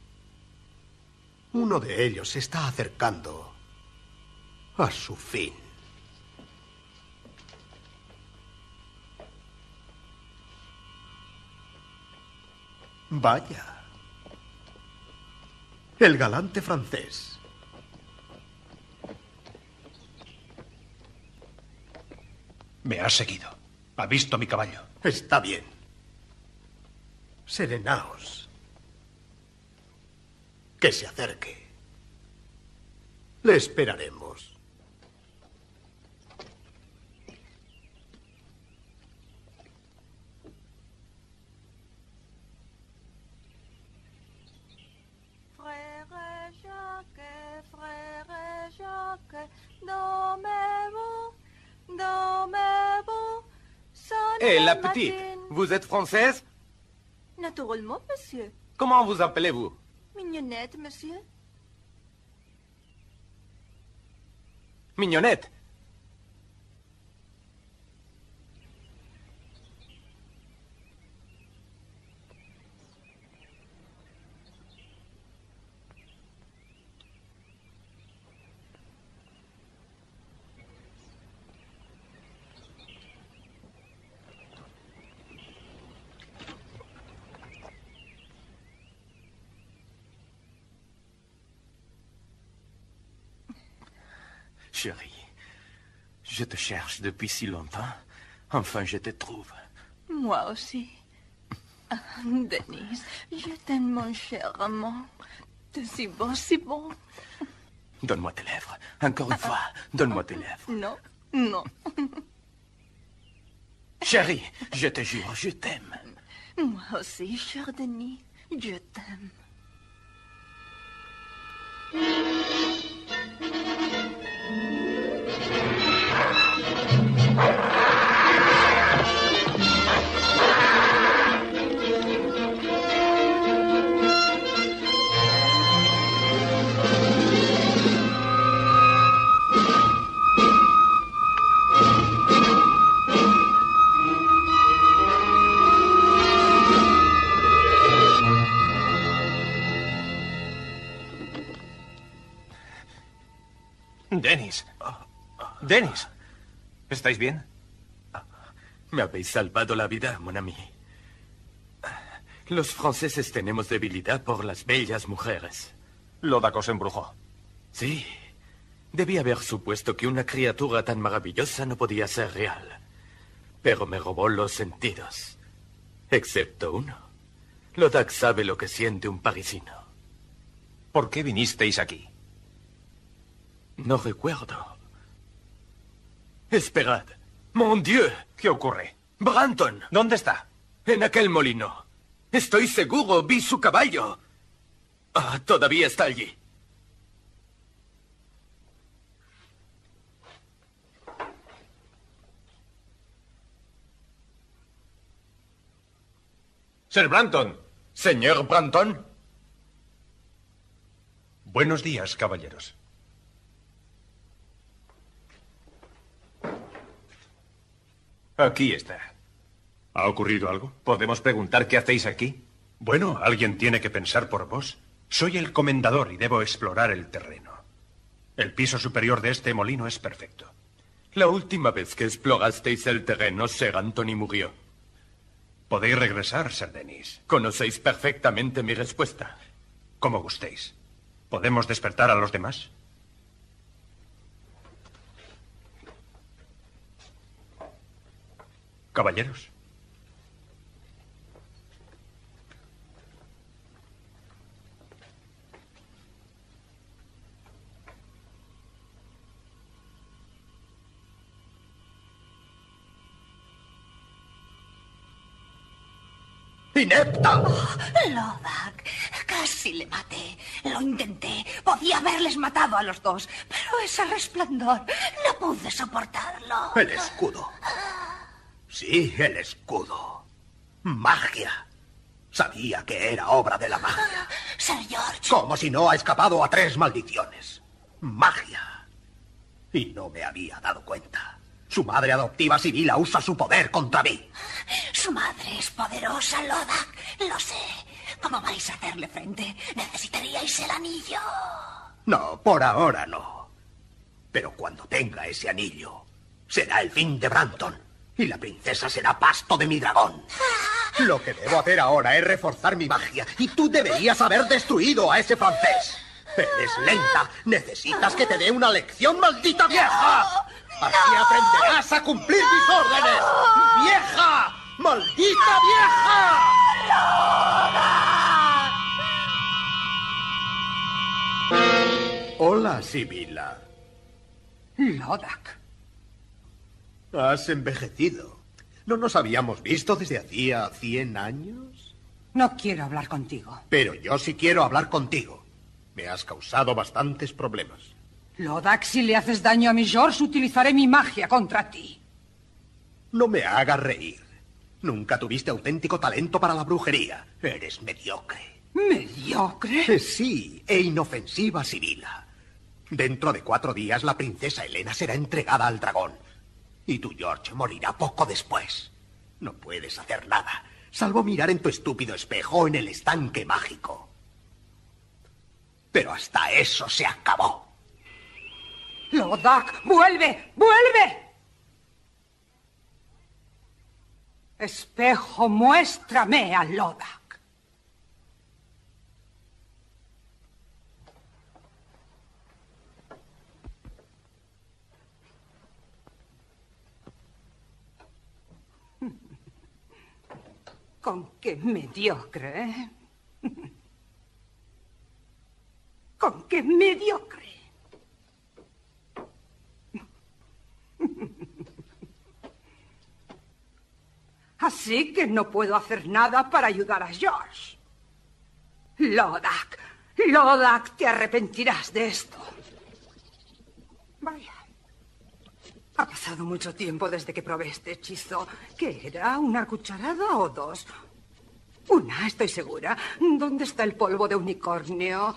Uno de ellos se está acercando a su fin. Vaya. El galante francés. Me ha seguido. Ha visto mi caballo. Está bien. Serenaos. Que se acerque. Le esperaremos. Frère Jacques, dormez-vous, dormez-vous. Hé, la petite, vous êtes française? Naturellement, monsieur. Comment vous appelez-vous? Mignonnette, monsieur. Mignonnette. Chérie, je te cherche depuis si longtemps. Enfin, je te trouve. Moi aussi. Ah, Denise, je t'aime, mon cher amant. T'es si bon, si bon. Donne-moi tes lèvres. Encore une fois, donne-moi tes lèvres. Non, non. Chérie, je te jure, je t'aime. Moi aussi, cher Denis, je t'aime. Denis. Denis. ¿Estáis bien? Me habéis salvado la vida, mon ami. Los franceses tenemos debilidad por las bellas mujeres. Lodacos embrujó. Sí. Debí haber supuesto que una criatura tan maravillosa no podía ser real. Pero me robó los sentidos. Excepto uno. Lodac sabe lo que siente un parisino. ¿Por qué vinisteis aquí? No recuerdo. Esperad. ¡Mon Dieu! ¿Qué ocurre? ¡Branton! ¿Dónde está? En aquel molino. Estoy seguro, vi su caballo. Ah, todavía está allí. Sir Branton. Señor Branton. Buenos días, caballeros. Aquí está. ¿Ha ocurrido algo? ¿Podemos preguntar qué hacéis aquí? Bueno, alguien tiene que pensar por vos. Soy el comendador y debo explorar el terreno. El piso superior de este molino es perfecto. La última vez que explorasteis el terreno, Sir Anthony murió. Podéis regresar, Sir Denis. Conocéis perfectamente mi respuesta. Como gustéis. ¿Podemos despertar a los demás? Caballeros. ¡Inepta! Lodak, casi le maté. Lo intenté. Podía haberles matado a los dos. Pero ese resplandor, no pude soportarlo. El escudo. Sí, el escudo. Magia. Sabía que era obra de la magia. Sir George. Como si no ha escapado a 3 maldiciones. Magia. Y no me había dado cuenta. Su madre adoptiva Sibila usa su poder contra mí. Su madre es poderosa, Lodak. Lo sé. ¿Cómo vais a hacerle frente? Necesitaríais el anillo. No, por ahora no. Pero cuando tenga ese anillo, será el fin de Branton. Y la princesa será pasto de mi dragón. Lo que debo hacer ahora es reforzar mi magia. Y tú deberías haber destruido a ese francés. Eres lenta. Necesitas que te dé una lección, maldita vieja. Así aprenderás a cumplir mis órdenes. ¡Vieja! ¡Maldita vieja! Hola, Sibila. Lodak. Has envejecido. ¿No nos habíamos visto desde hacía 100 años? No quiero hablar contigo. Pero yo sí quiero hablar contigo. Me has causado bastantes problemas. Lodak, si le haces daño a mi George, utilizaré mi magia contra ti. No me hagas reír. Nunca tuviste auténtico talento para la brujería. Eres mediocre. ¿Mediocre? Sí, e inofensiva, Sibila. Dentro de 4 días la princesa Helena será entregada al dragón. Y tu George morirá poco después. No puedes hacer nada, salvo mirar en tu estúpido espejo en el estanque mágico. Pero hasta eso se acabó. Lodak, vuelve, vuelve. Espejo, muéstrame a Lodak. Con qué mediocre, ¿eh? Con qué mediocre. Así que no puedo hacer nada para ayudar a George. Lodak, Lodak, te arrepentirás de esto. Vaya. Ha pasado mucho tiempo desde que probé este hechizo. ¿Qué era? ¿Una cucharada o 2? Una, estoy segura. ¿Dónde está el polvo de unicornio?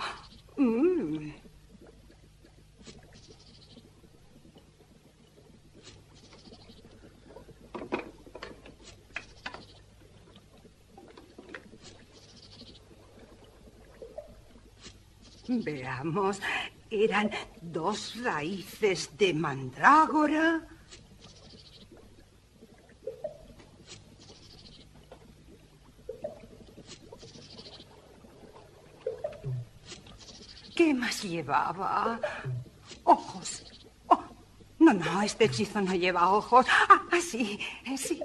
Veamos, eran 2 raíces de mandrágora. ¿Qué más llevaba? Ojos. Oh, no, este hechizo no lleva ojos. Sí, sí.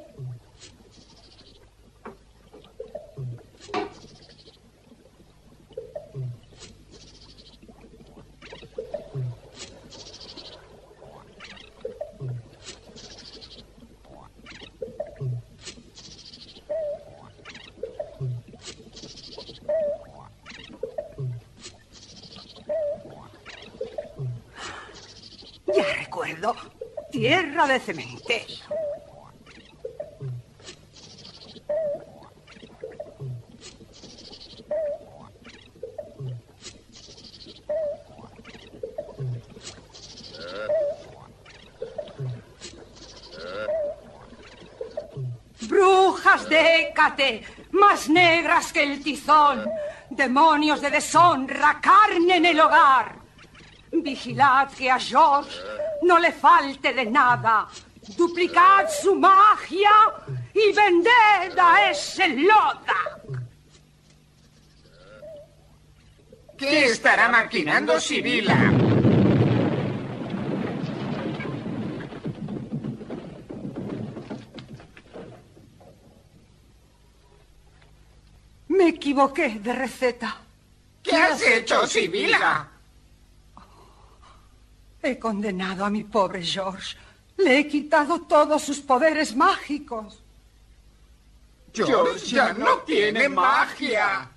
Tierra de cementerio. Brujas de Hécate, más negras que el tizón, demonios de deshonra, carne en el hogar. Vigilad que a George no le falte de nada. Duplicad su magia y vended a ese Lodak. ¿Qué estará maquinando Sibila? Me equivoqué de receta. ¿Qué has hecho, Sibila? He condenado a mi pobre George. Le he quitado todos sus poderes mágicos. George ya no tiene magia.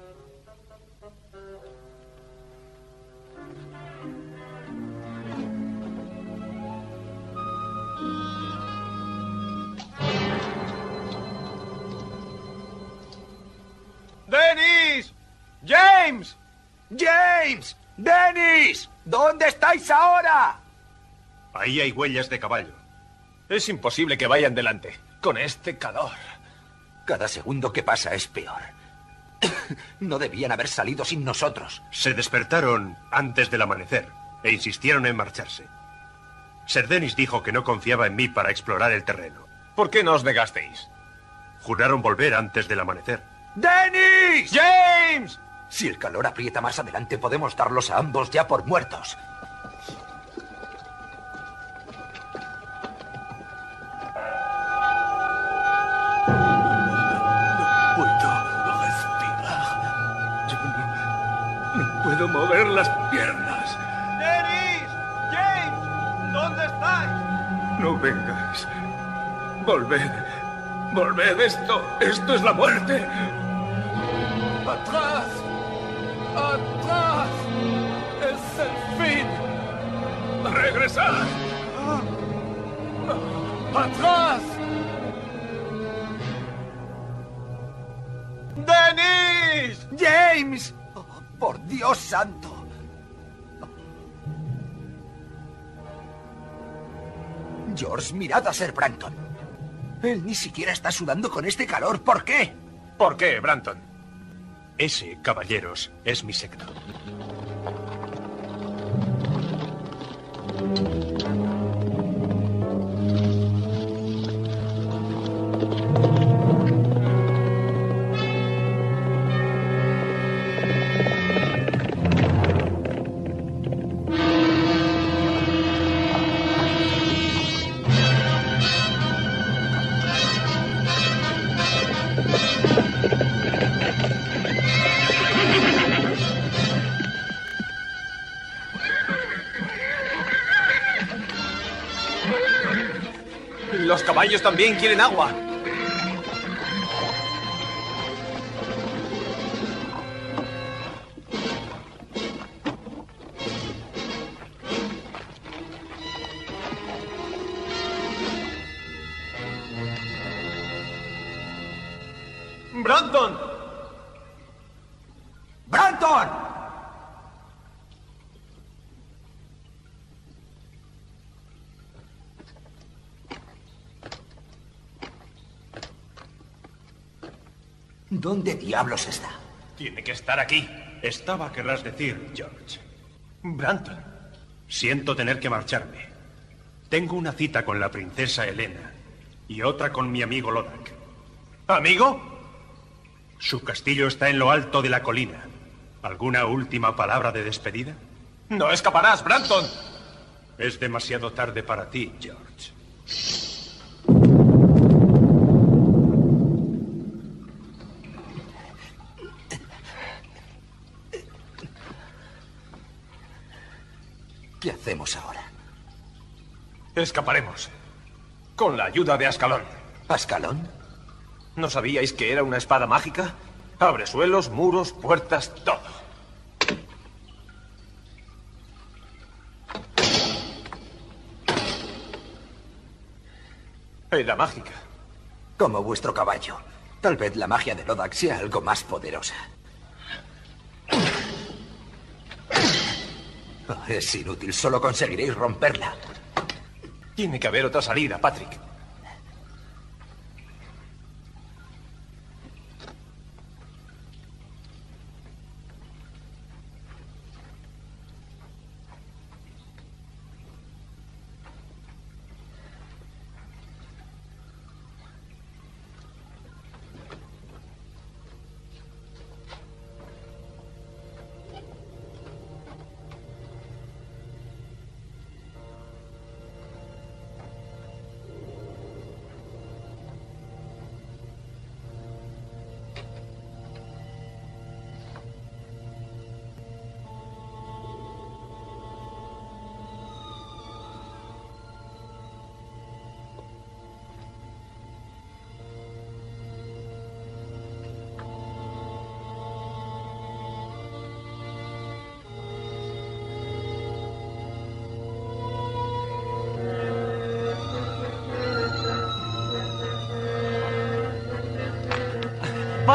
¡Dennis! ¡James! ¡James! ¡Dennis! ¿Dónde estáis ahora? Ahí hay huellas de caballo. Es imposible que vayan delante. Con este calor. Cada segundo que pasa es peor. No debían haber salido sin nosotros. Se despertaron antes del amanecer e insistieron en marcharse. Sir Dennis dijo que no confiaba en mí para explorar el terreno. ¿Por qué no os negasteis? Juraron volver antes del amanecer. ¡Dennis! ¡James! Si el calor aprieta más adelante, podemos darlos a ambos ya por muertos. Puedo mover las piernas. ¡Dennis! ¡James! ¿Dónde estáis? No vengáis. Volved. Volved. Esto es la muerte. ¡Atrás! ¡Atrás! ¡Es el fin! ¡Regresad! ¡Atrás! ¡Dennis! ¡James! Oh, ¡por Dios santo! George, mirad a Sir Branton. Él ni siquiera está sudando con este calor. ¿Por qué? ¿Por qué, Branton? Ese, caballeros, es mi secto. Los caballos también quieren agua. ¡Branton! ¡Branton! ¿Dónde diablos está? Tiene que estar aquí. Estaba, querrás decir, George. Branton. Siento tener que marcharme. Tengo una cita con la princesa Helena y otra con mi amigo Lodak. ¿Amigo? Su castillo está en lo alto de la colina. ¿Alguna última palabra de despedida? No escaparás, Branton. Es demasiado tarde para ti, George. ¿Qué hacemos ahora? Escaparemos. Con la ayuda de Ascalón. ¿Ascalón? ¿No sabíais que era una espada mágica? Abre suelos, muros, puertas, todo. Era mágica. Como vuestro caballo. Tal vez la magia de Lodak sea algo más poderosa. Oh, es inútil, solo conseguiréis romperla. Tiene que haber otra salida, Patrick.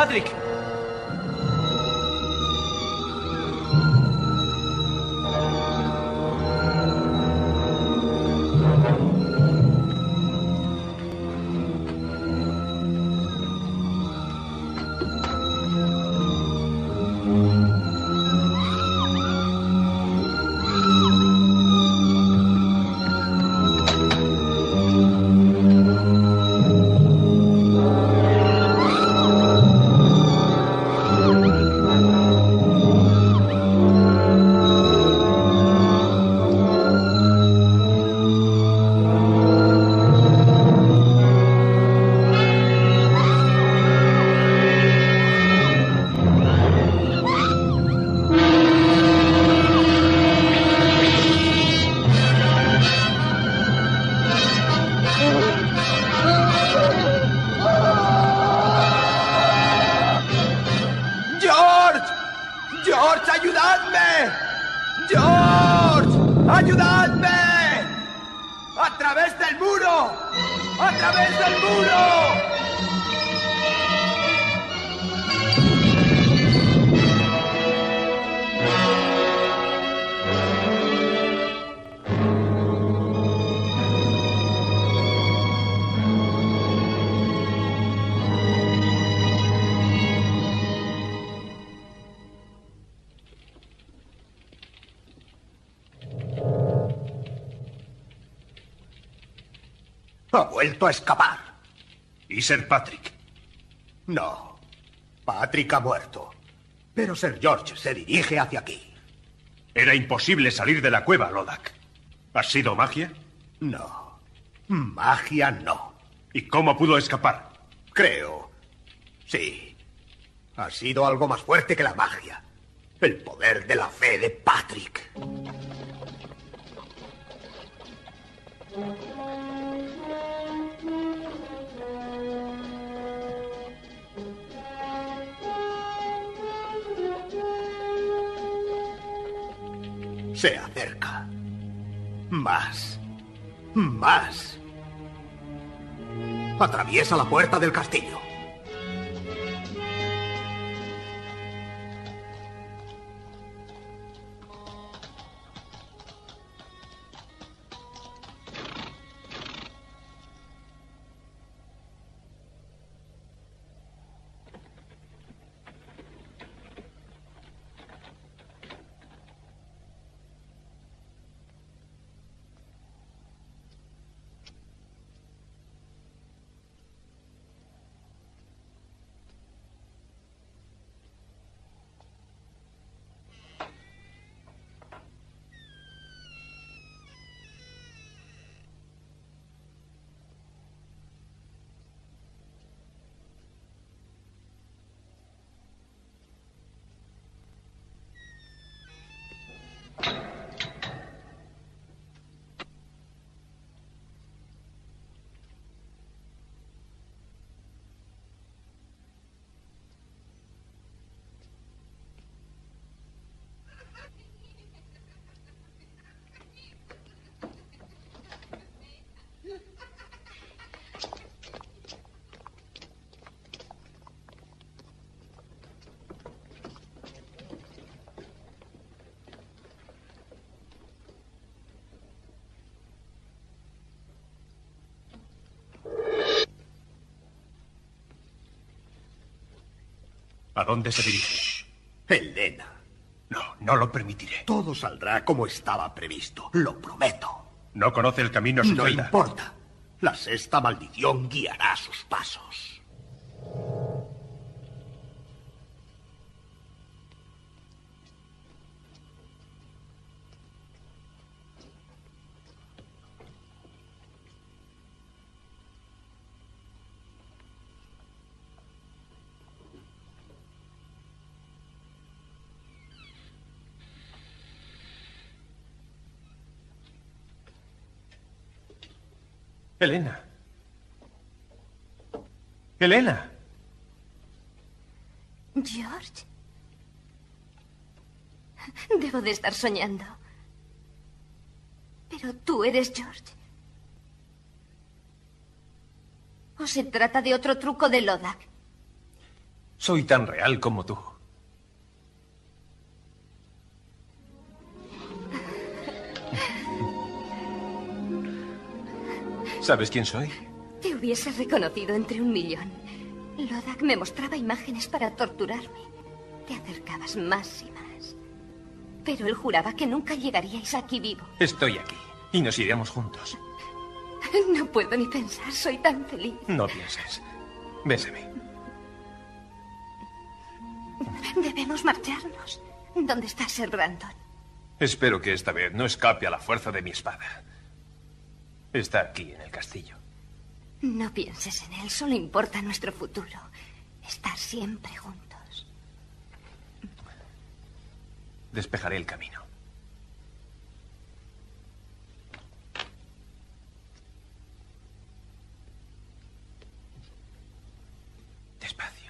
Patrick. ¡George, ayudadme! ¡George! ¡Ayudadme! ¡A través del muro! ¡A través del muro! Ha vuelto a escapar. ¿Y Sir Patrick? No. Patrick ha muerto. Pero Sir George se dirige hacia aquí. Era imposible salir de la cueva, Lodak. ¿Ha sido magia? No. Magia no. ¿Y cómo pudo escapar? Creo. Sí. Ha sido algo más fuerte que la magia. El poder de la fe de Patrick. Se acerca. Más. Más. Atraviesa la puerta del castillo. ¿A dónde se dirige? Elena. No, no lo permitiré. Todo saldrá como estaba previsto. Lo prometo. No conoce el camino a su No celda. importa. La sexta maldición guiará sus pasos. Elena. Elena. George. Debo de estar soñando. Pero tú eres George. ¿O se trata de otro truco de Lodak? Soy tan real como tú. ¿Sabes quién soy? Te hubiese reconocido entre 1.000.000. Lodak me mostraba imágenes para torturarme. Te acercabas más y más. Pero él juraba que nunca llegaríais aquí vivo. Estoy aquí y nos iremos juntos. No puedo ni pensar, soy tan feliz. No pienses. Bésame. Debemos marcharnos. ¿Dónde está Sir Brandon? Espero que esta vez no escape a la fuerza de mi espada. Está aquí en el castillo. No pienses en él, solo importa nuestro futuro. Estar siempre juntos. Despejaré el camino. Despacio.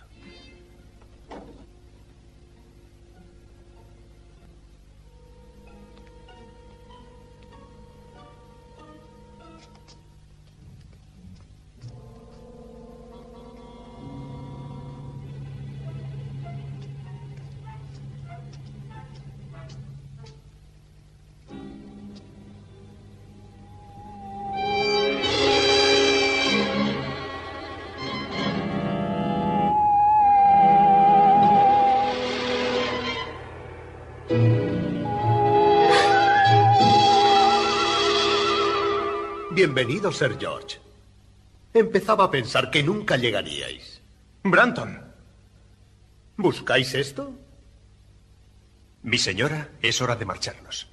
Bienvenido, Sir George. Empezaba a pensar que nunca llegaríais. Brandon. ¿Buscáis esto? Mi señora, es hora de marcharnos.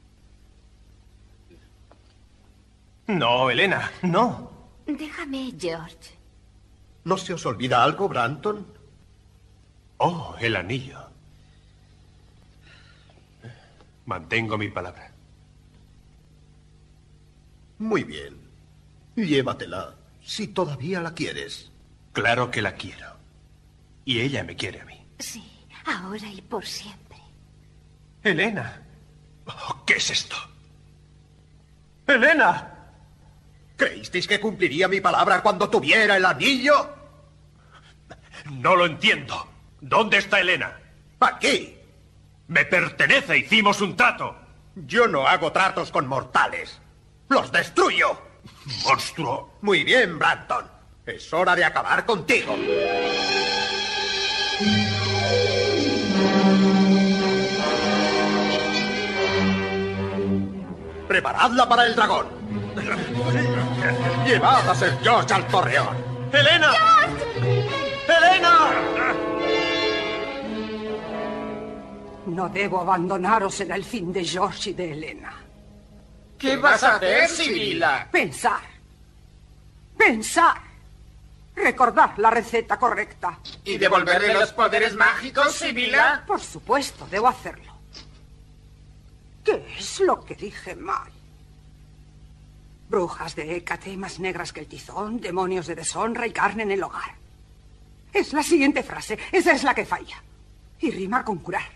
No, Elena, no. Déjame, George. ¿No se os olvida algo, Brandon? Oh, el anillo. Mantengo mi palabra. Muy bien. Llévatela, si todavía la quieres. Claro que la quiero. Y ella me quiere a mí. Sí, ahora y por siempre. Elena. Oh, ¿qué es esto? ¡Elena! ¿Creísteis que cumpliría mi palabra cuando tuviera el anillo? No lo entiendo. ¿Dónde está Elena? Aquí. Me pertenece, hicimos un trato. Yo no hago tratos con mortales. ¡Los destruyo! ¡Monstruo! Muy bien, Brandon. Es hora de acabar contigo. ¡Preparadla para el dragón! ¡Llevad a Sir George al torreón! ¡Elena! ¡George! ¡Elena! No debo abandonaros en el fin de George y de Elena. ¿Qué vas a hacer, Sibila? Pensar. Pensar. Recordar la receta correcta. ¿Y devolverle los poderes mágicos, Sibila? Por supuesto, debo hacerlo. ¿Qué es lo que dije mal? Brujas de Hécate, más negras que el tizón, demonios de deshonra y carne en el hogar. Es la siguiente frase. Esa es la que falla. Y rima con curar.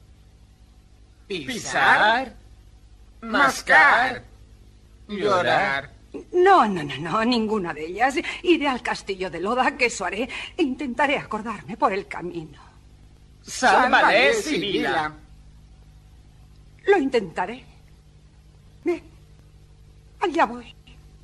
¿Pisar? ¿Mascar? ¿Llorar? No, ninguna de ellas. Iré al castillo de Lodak, que eso haré, e intentaré acordarme por el camino. ¡Sálvale, Sibila! Lo intentaré. Bien, allá voy.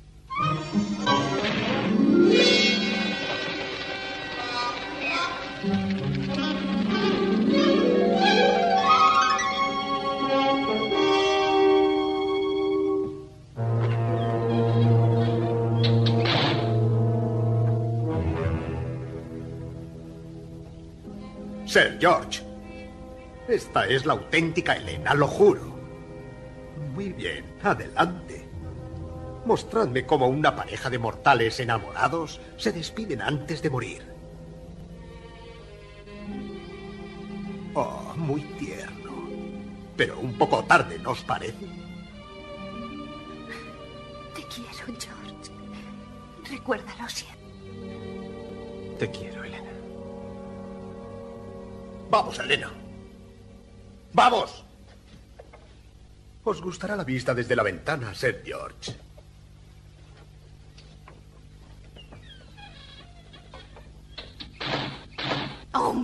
Sir George, esta es la auténtica Elena, lo juro. Muy bien, adelante. Mostradme cómo una pareja de mortales enamorados se despiden antes de morir. Oh, muy tierno. Pero un poco tarde, ¿no os parece? Te quiero, George. Recuérdalo siempre. Te quiero, Elena. Vamos, Elena. ¡Vamos! Os gustará la vista desde la ventana, Sir George. ¡Oh,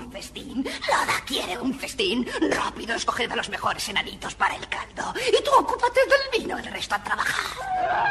festín. Loda quiere un festín. Rápido, escoged a los mejores enanitos para el caldo. Y tú ocúpate del vino, el resto a trabajar.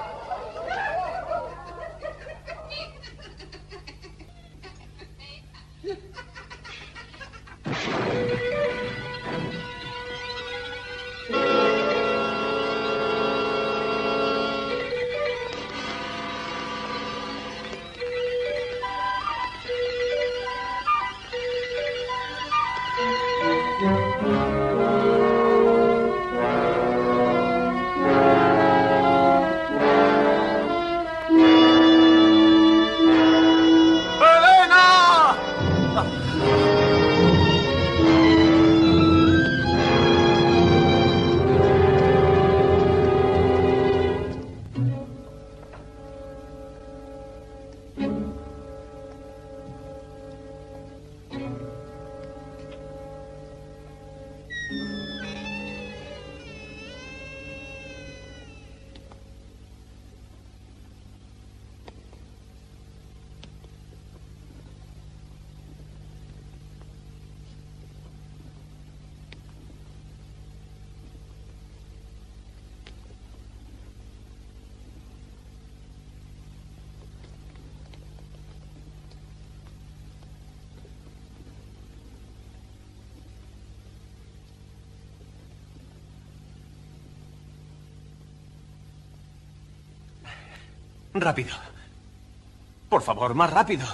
Rápido. Por favor, más rápido.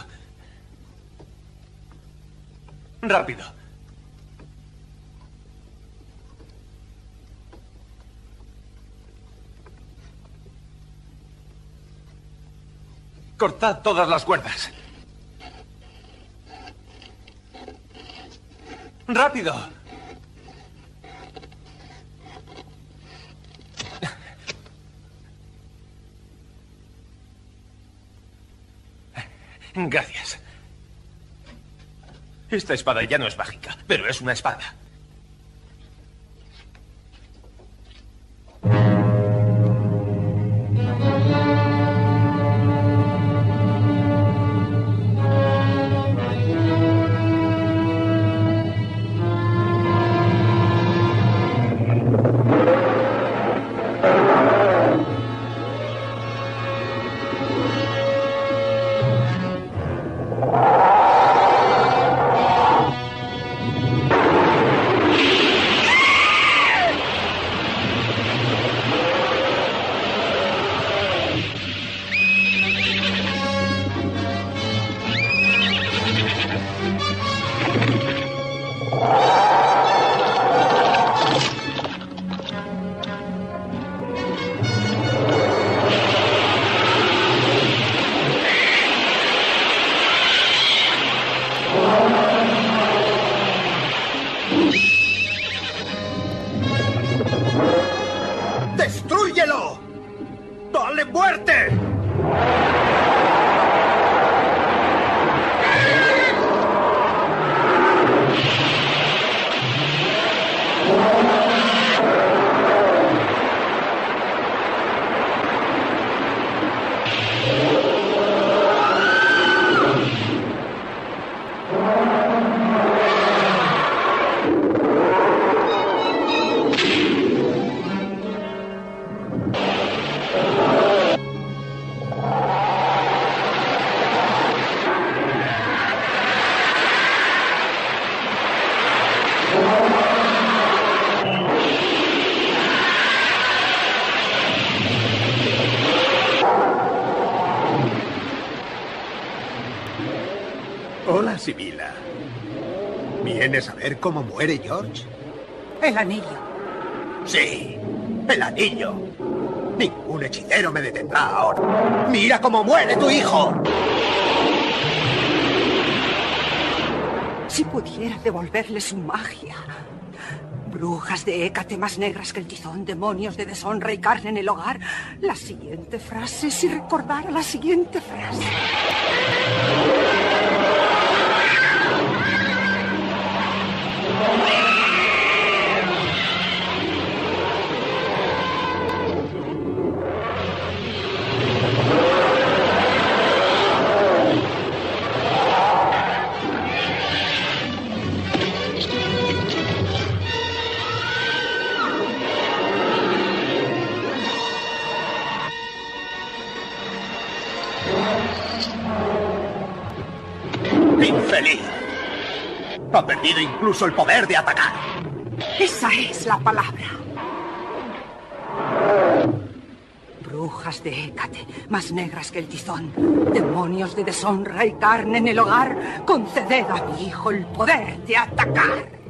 Rápido. Cortad todas las cuerdas. ¡Rápido! Gracias. Esta espada ya no es mágica, pero es una espada. ¡Destrúyelo! ¡Dale muerte! Hola, Sibila. ¿Vienes a ver cómo muere George? El anillo. Sí, el anillo. Ningún hechicero me detendrá ahora. ¡Mira cómo muere tu hijo! Si pudiera devolverle su magia. Brujas de Hécate más negras que el tizón, demonios de deshonra y carne en el hogar. La siguiente frase, si recordara la siguiente frase. Han perdido incluso el poder de atacar. Esa es la palabra. Brujas de Hécate, más negras que el tizón, demonios de deshonra y carne en el hogar, conceded a mi hijo el poder de atacar.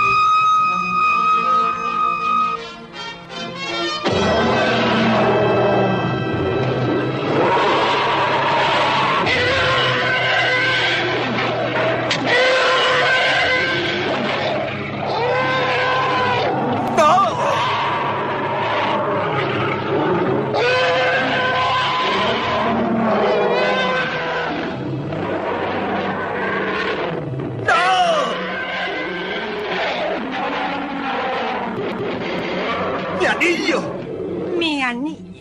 Mi anillo.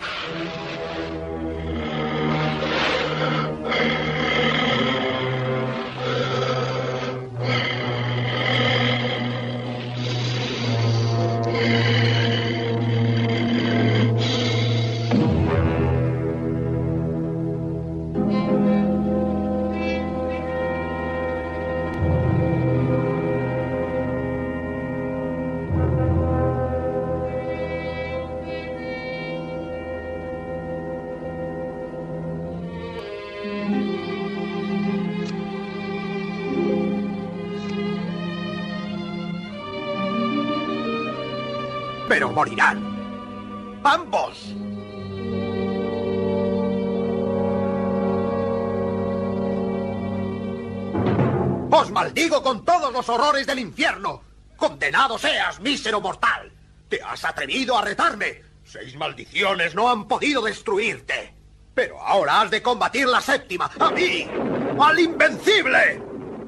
Pero morirán. ¡Ambos! ¡Os maldigo con todos los horrores del infierno! ¡Condenado seas, mísero mortal! ¡Te has atrevido a retarme! 6 maldiciones no han podido destruirte. Pero ahora has de combatir la 7ª. ¡A mí! ¡Al invencible!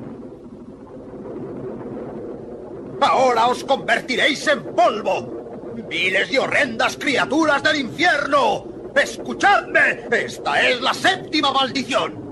Ahora os convertiréis en polvo. ¡Miles de horrendas criaturas del infierno! ¡Escuchadme! ¡Esta es la 7ª maldición!